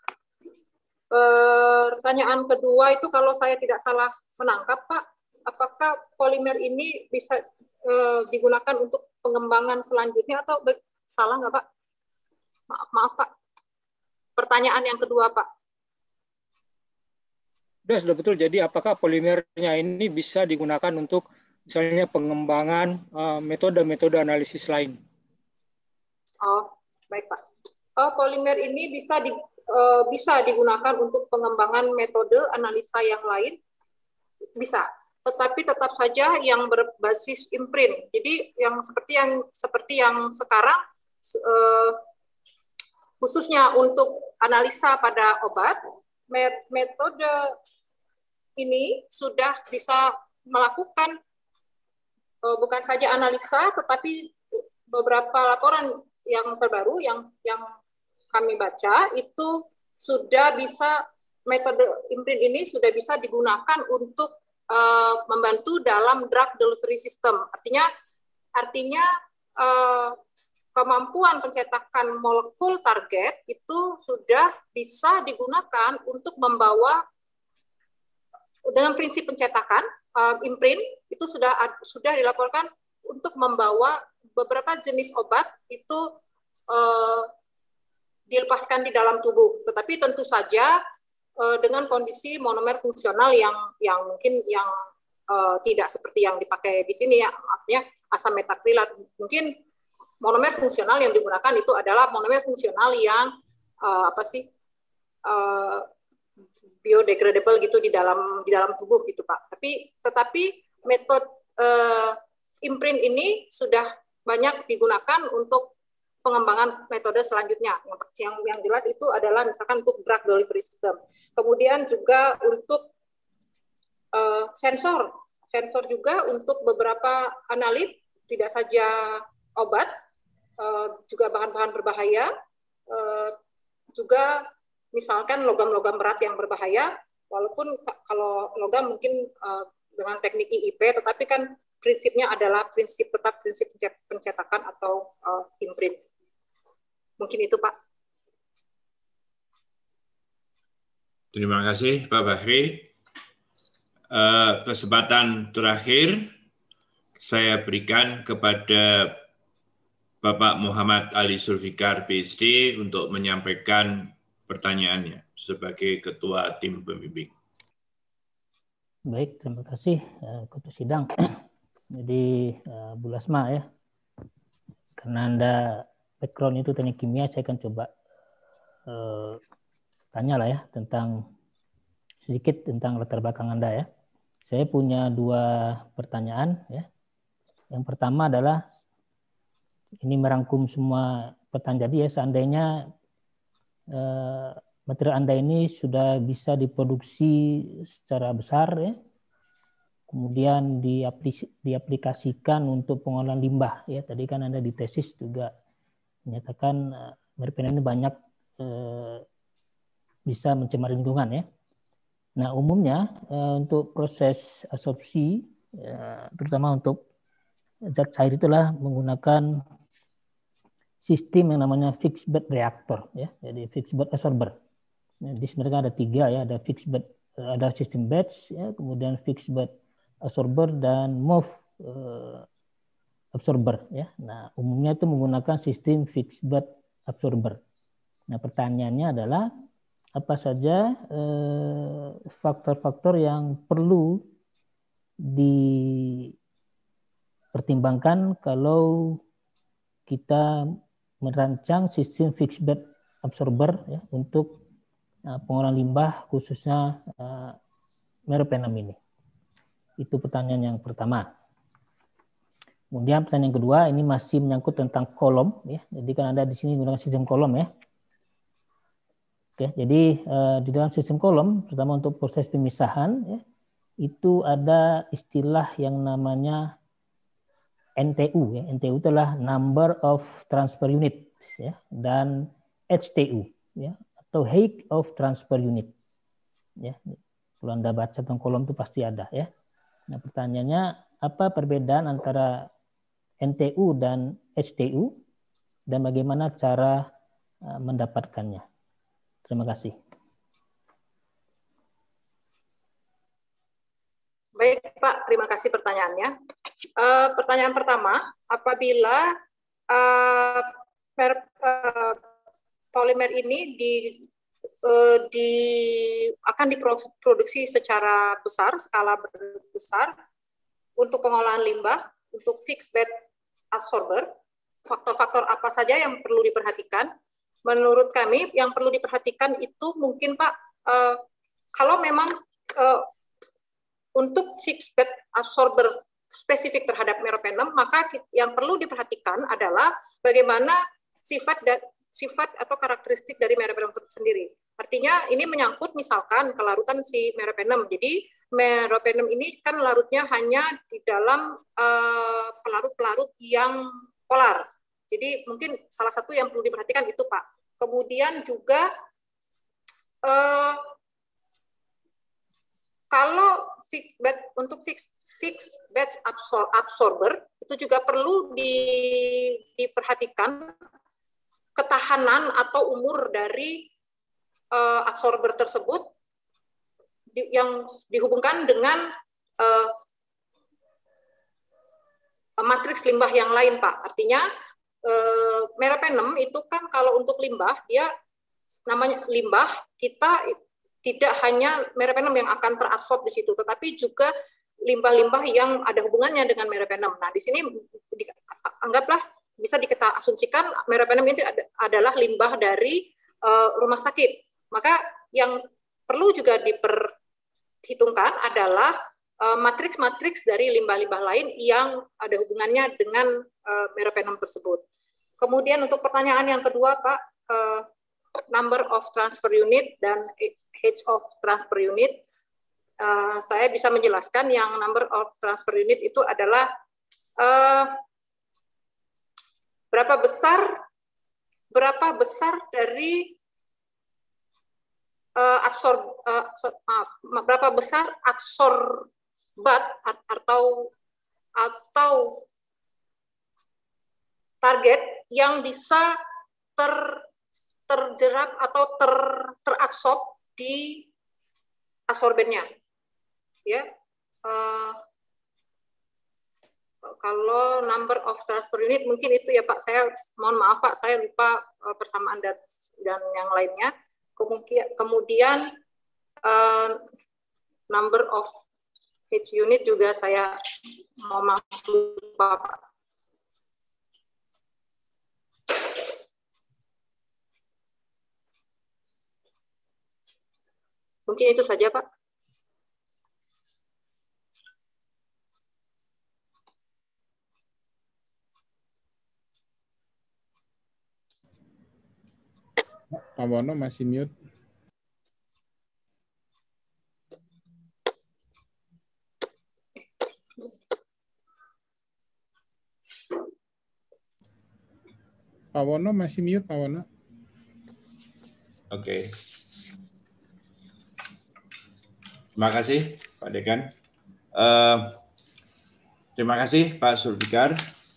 Pertanyaan kedua itu kalau saya tidak salah menangkap, Pak, apakah polimer ini bisa uh, digunakan untuk pengembangan selanjutnya atau salah nggak, Pak? Maaf, maaf, Pak. Pertanyaan yang kedua, Pak. Sudah, sudah betul. Jadi apakah polimernya ini bisa digunakan untuk misalnya pengembangan metode-metode uh, analisis lain? Oh, baik, Pak. Oh, polimer ini bisa di bisa digunakan untuk pengembangan metode analisa yang lain, bisa, tetapi tetap saja yang berbasis imprint. Jadi yang seperti yang seperti yang sekarang eh, khususnya untuk analisa pada obat, metode ini sudah bisa melakukan eh, bukan saja analisa, tetapi beberapa laporan yang terbaru yang yang kami baca itu sudah bisa, metode imprint ini sudah bisa digunakan untuk uh, membantu dalam drug delivery system. Artinya artinya uh, kemampuan pencetakan molekul target itu sudah bisa digunakan untuk membawa dengan prinsip pencetakan uh, imprint itu sudah sudah dilaporkan untuk membawa beberapa jenis obat itu uh, dilepaskan di dalam tubuh. Tetapi tentu saja uh, dengan kondisi monomer fungsional yang yang mungkin yang uh, tidak seperti yang dipakai di sini ya, artinya asam metakrilat. Mungkin monomer fungsional yang digunakan itu adalah monomer fungsional yang uh, apa sih uh, biodegradable gitu di dalam di dalam tubuh gitu Pak. Tapi tetapi metode uh, imprint ini sudah banyak digunakan untuk pengembangan metode selanjutnya. Yang, yang yang jelas itu adalah misalkan untuk drug delivery system. Kemudian juga untuk uh, sensor, sensor juga untuk beberapa analit, tidak saja obat, uh, juga bahan-bahan berbahaya, uh, juga misalkan logam-logam berat yang berbahaya. Walaupun kalau logam mungkin uh, dengan teknik I I P, tetapi kan prinsipnya adalah prinsip tetap prinsip pencetakan atau uh, imprint. Mungkin itu Pak. Terima kasih Pak Bahri. Uh, kesempatan terakhir saya berikan kepada Bapak Muhammad Ali Zulfikar P H D untuk menyampaikan pertanyaannya sebagai Ketua Tim Pembimbing. Baik, terima kasih uh, Ketua Sidang. Jadi uh, Bu Lasma ya, karena Anda background itu teknik kimia, saya akan coba uh, tanya lah ya tentang sedikit tentang latar belakang Anda ya. Saya punya dua pertanyaan ya. Yang pertama adalah ini merangkum semua pertanyaan tadi ya, seandainya uh, material Anda ini sudah bisa diproduksi secara besar ya, kemudian diaplikasikan untuk pengolahan limbah ya. Tadi kan Anda di tesis juga menyatakan uh, meropenem ini banyak uh, bisa mencemari lingkungan ya. Nah umumnya uh, untuk proses absorpsi, uh, terutama untuk zat cair itulah menggunakan sistem yang namanya fixed bed reactor ya. Jadi fixed bed absorber. Nah, di sebenarnya ada tiga ya, ada fixed bed, uh, ada sistem batch ya, kemudian fixed bed absorber dan move uh, absorber ya. Nah, umumnya itu menggunakan sistem fixed bed absorber. Nah, pertanyaannya adalah apa saja faktor-faktor eh, yang perlu dipertimbangkan kalau kita merancang sistem fixed bed absorber ya, untuk uh, pengolahan limbah khususnya uh, meropenem ini. Itu pertanyaan yang pertama. Kemudian pertanyaan kedua ini masih menyangkut tentang kolom ya. Jadi kan Anda di sini menggunakan sistem kolom ya. Oke, jadi eh, di dalam sistem kolom, terutama untuk proses pemisahan ya, itu ada istilah yang namanya N T U ya. N T U adalah number of transfer unit ya, dan H T U ya, atau height of transfer unit. Ya. Kalau Anda baca tentang kolom itu pasti ada ya. Nah, pertanyaannya apa perbedaan antara N T U dan H T U dan bagaimana cara uh, mendapatkannya? Terima kasih. Baik Pak, terima kasih pertanyaannya. Uh, pertanyaan pertama, apabila uh, per, uh, polimer ini di, uh, di akan diproduksi secara besar, skala besar untuk pengolahan limbah, untuk fixed bed absorber, faktor-faktor apa saja yang perlu diperhatikan? Menurut kami yang perlu diperhatikan itu mungkin Pak, uh, kalau memang uh, untuk fixed bed absorber spesifik terhadap meropenem, maka yang perlu diperhatikan adalah bagaimana sifat dan sifat atau karakteristik dari meropenem itu sendiri. Artinya ini menyangkut misalkan kelarutan si meropenem. Jadi meropenem ini kan larutnya hanya di dalam uh, pelarut-pelarut yang polar. Jadi mungkin salah satu yang perlu diperhatikan itu Pak. Kemudian juga uh, kalau fixed bed untuk fix fixed bed absor, absorber itu juga perlu di, diperhatikan ketahanan atau umur dari uh, absorber tersebut di, yang dihubungkan dengan uh, matriks limbah yang lain, Pak. Artinya uh, meropenem itu kan kalau untuk limbah dia namanya limbah kita tidak hanya meropenem yang akan terabsorb di situ, tetapi juga limbah-limbah yang ada hubungannya dengan meropenem. Nah, di sini di, anggaplah bisa kita asumsikan meropenem itu adalah limbah dari uh, rumah sakit. Maka yang perlu juga diperhitungkan adalah matriks-matriks dari limbah-limbah lain yang ada hubungannya dengan uh, meropenem tersebut. Kemudian untuk pertanyaan yang kedua, Pak, uh, number of transfer unit dan age of transfer unit, uh, saya bisa menjelaskan yang number of transfer unit itu adalah uh, berapa besar berapa besar dari uh, absorb uh, maaf berapa besar absorb But atau atau target yang bisa ter, terjerap atau ter, terabsorb di absorbennya, ya. Uh, kalau number of transfer unit mungkin itu ya Pak. Saya mohon maaf Pak, saya lupa uh, persamaan dan, dan yang lainnya. Kemudian, kemudian uh, number of H unit juga saya mau maksud Bapak. Mungkin itu saja Pak. Pak Wono masih mute. Pak Wono masih mute, Pak Wono. Oke. Okay. Terima kasih, Pak Dekan. Uh, terima kasih, Pak Zulfikar.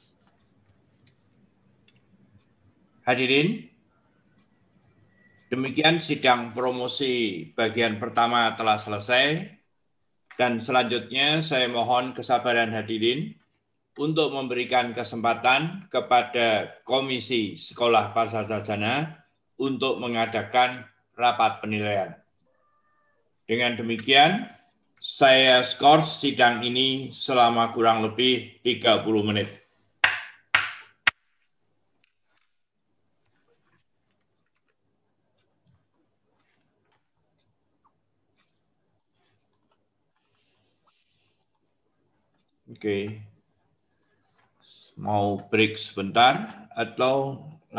Hadirin, demikian sidang promosi bagian pertama telah selesai. Dan selanjutnya saya mohon kesabaran hadirin untuk memberikan kesempatan kepada Komisi Sekolah Pasarjana untuk mengadakan rapat penilaian. Dengan demikian, saya skor sidang ini selama kurang lebih tiga puluh menit. Oke. Mau break sebentar atau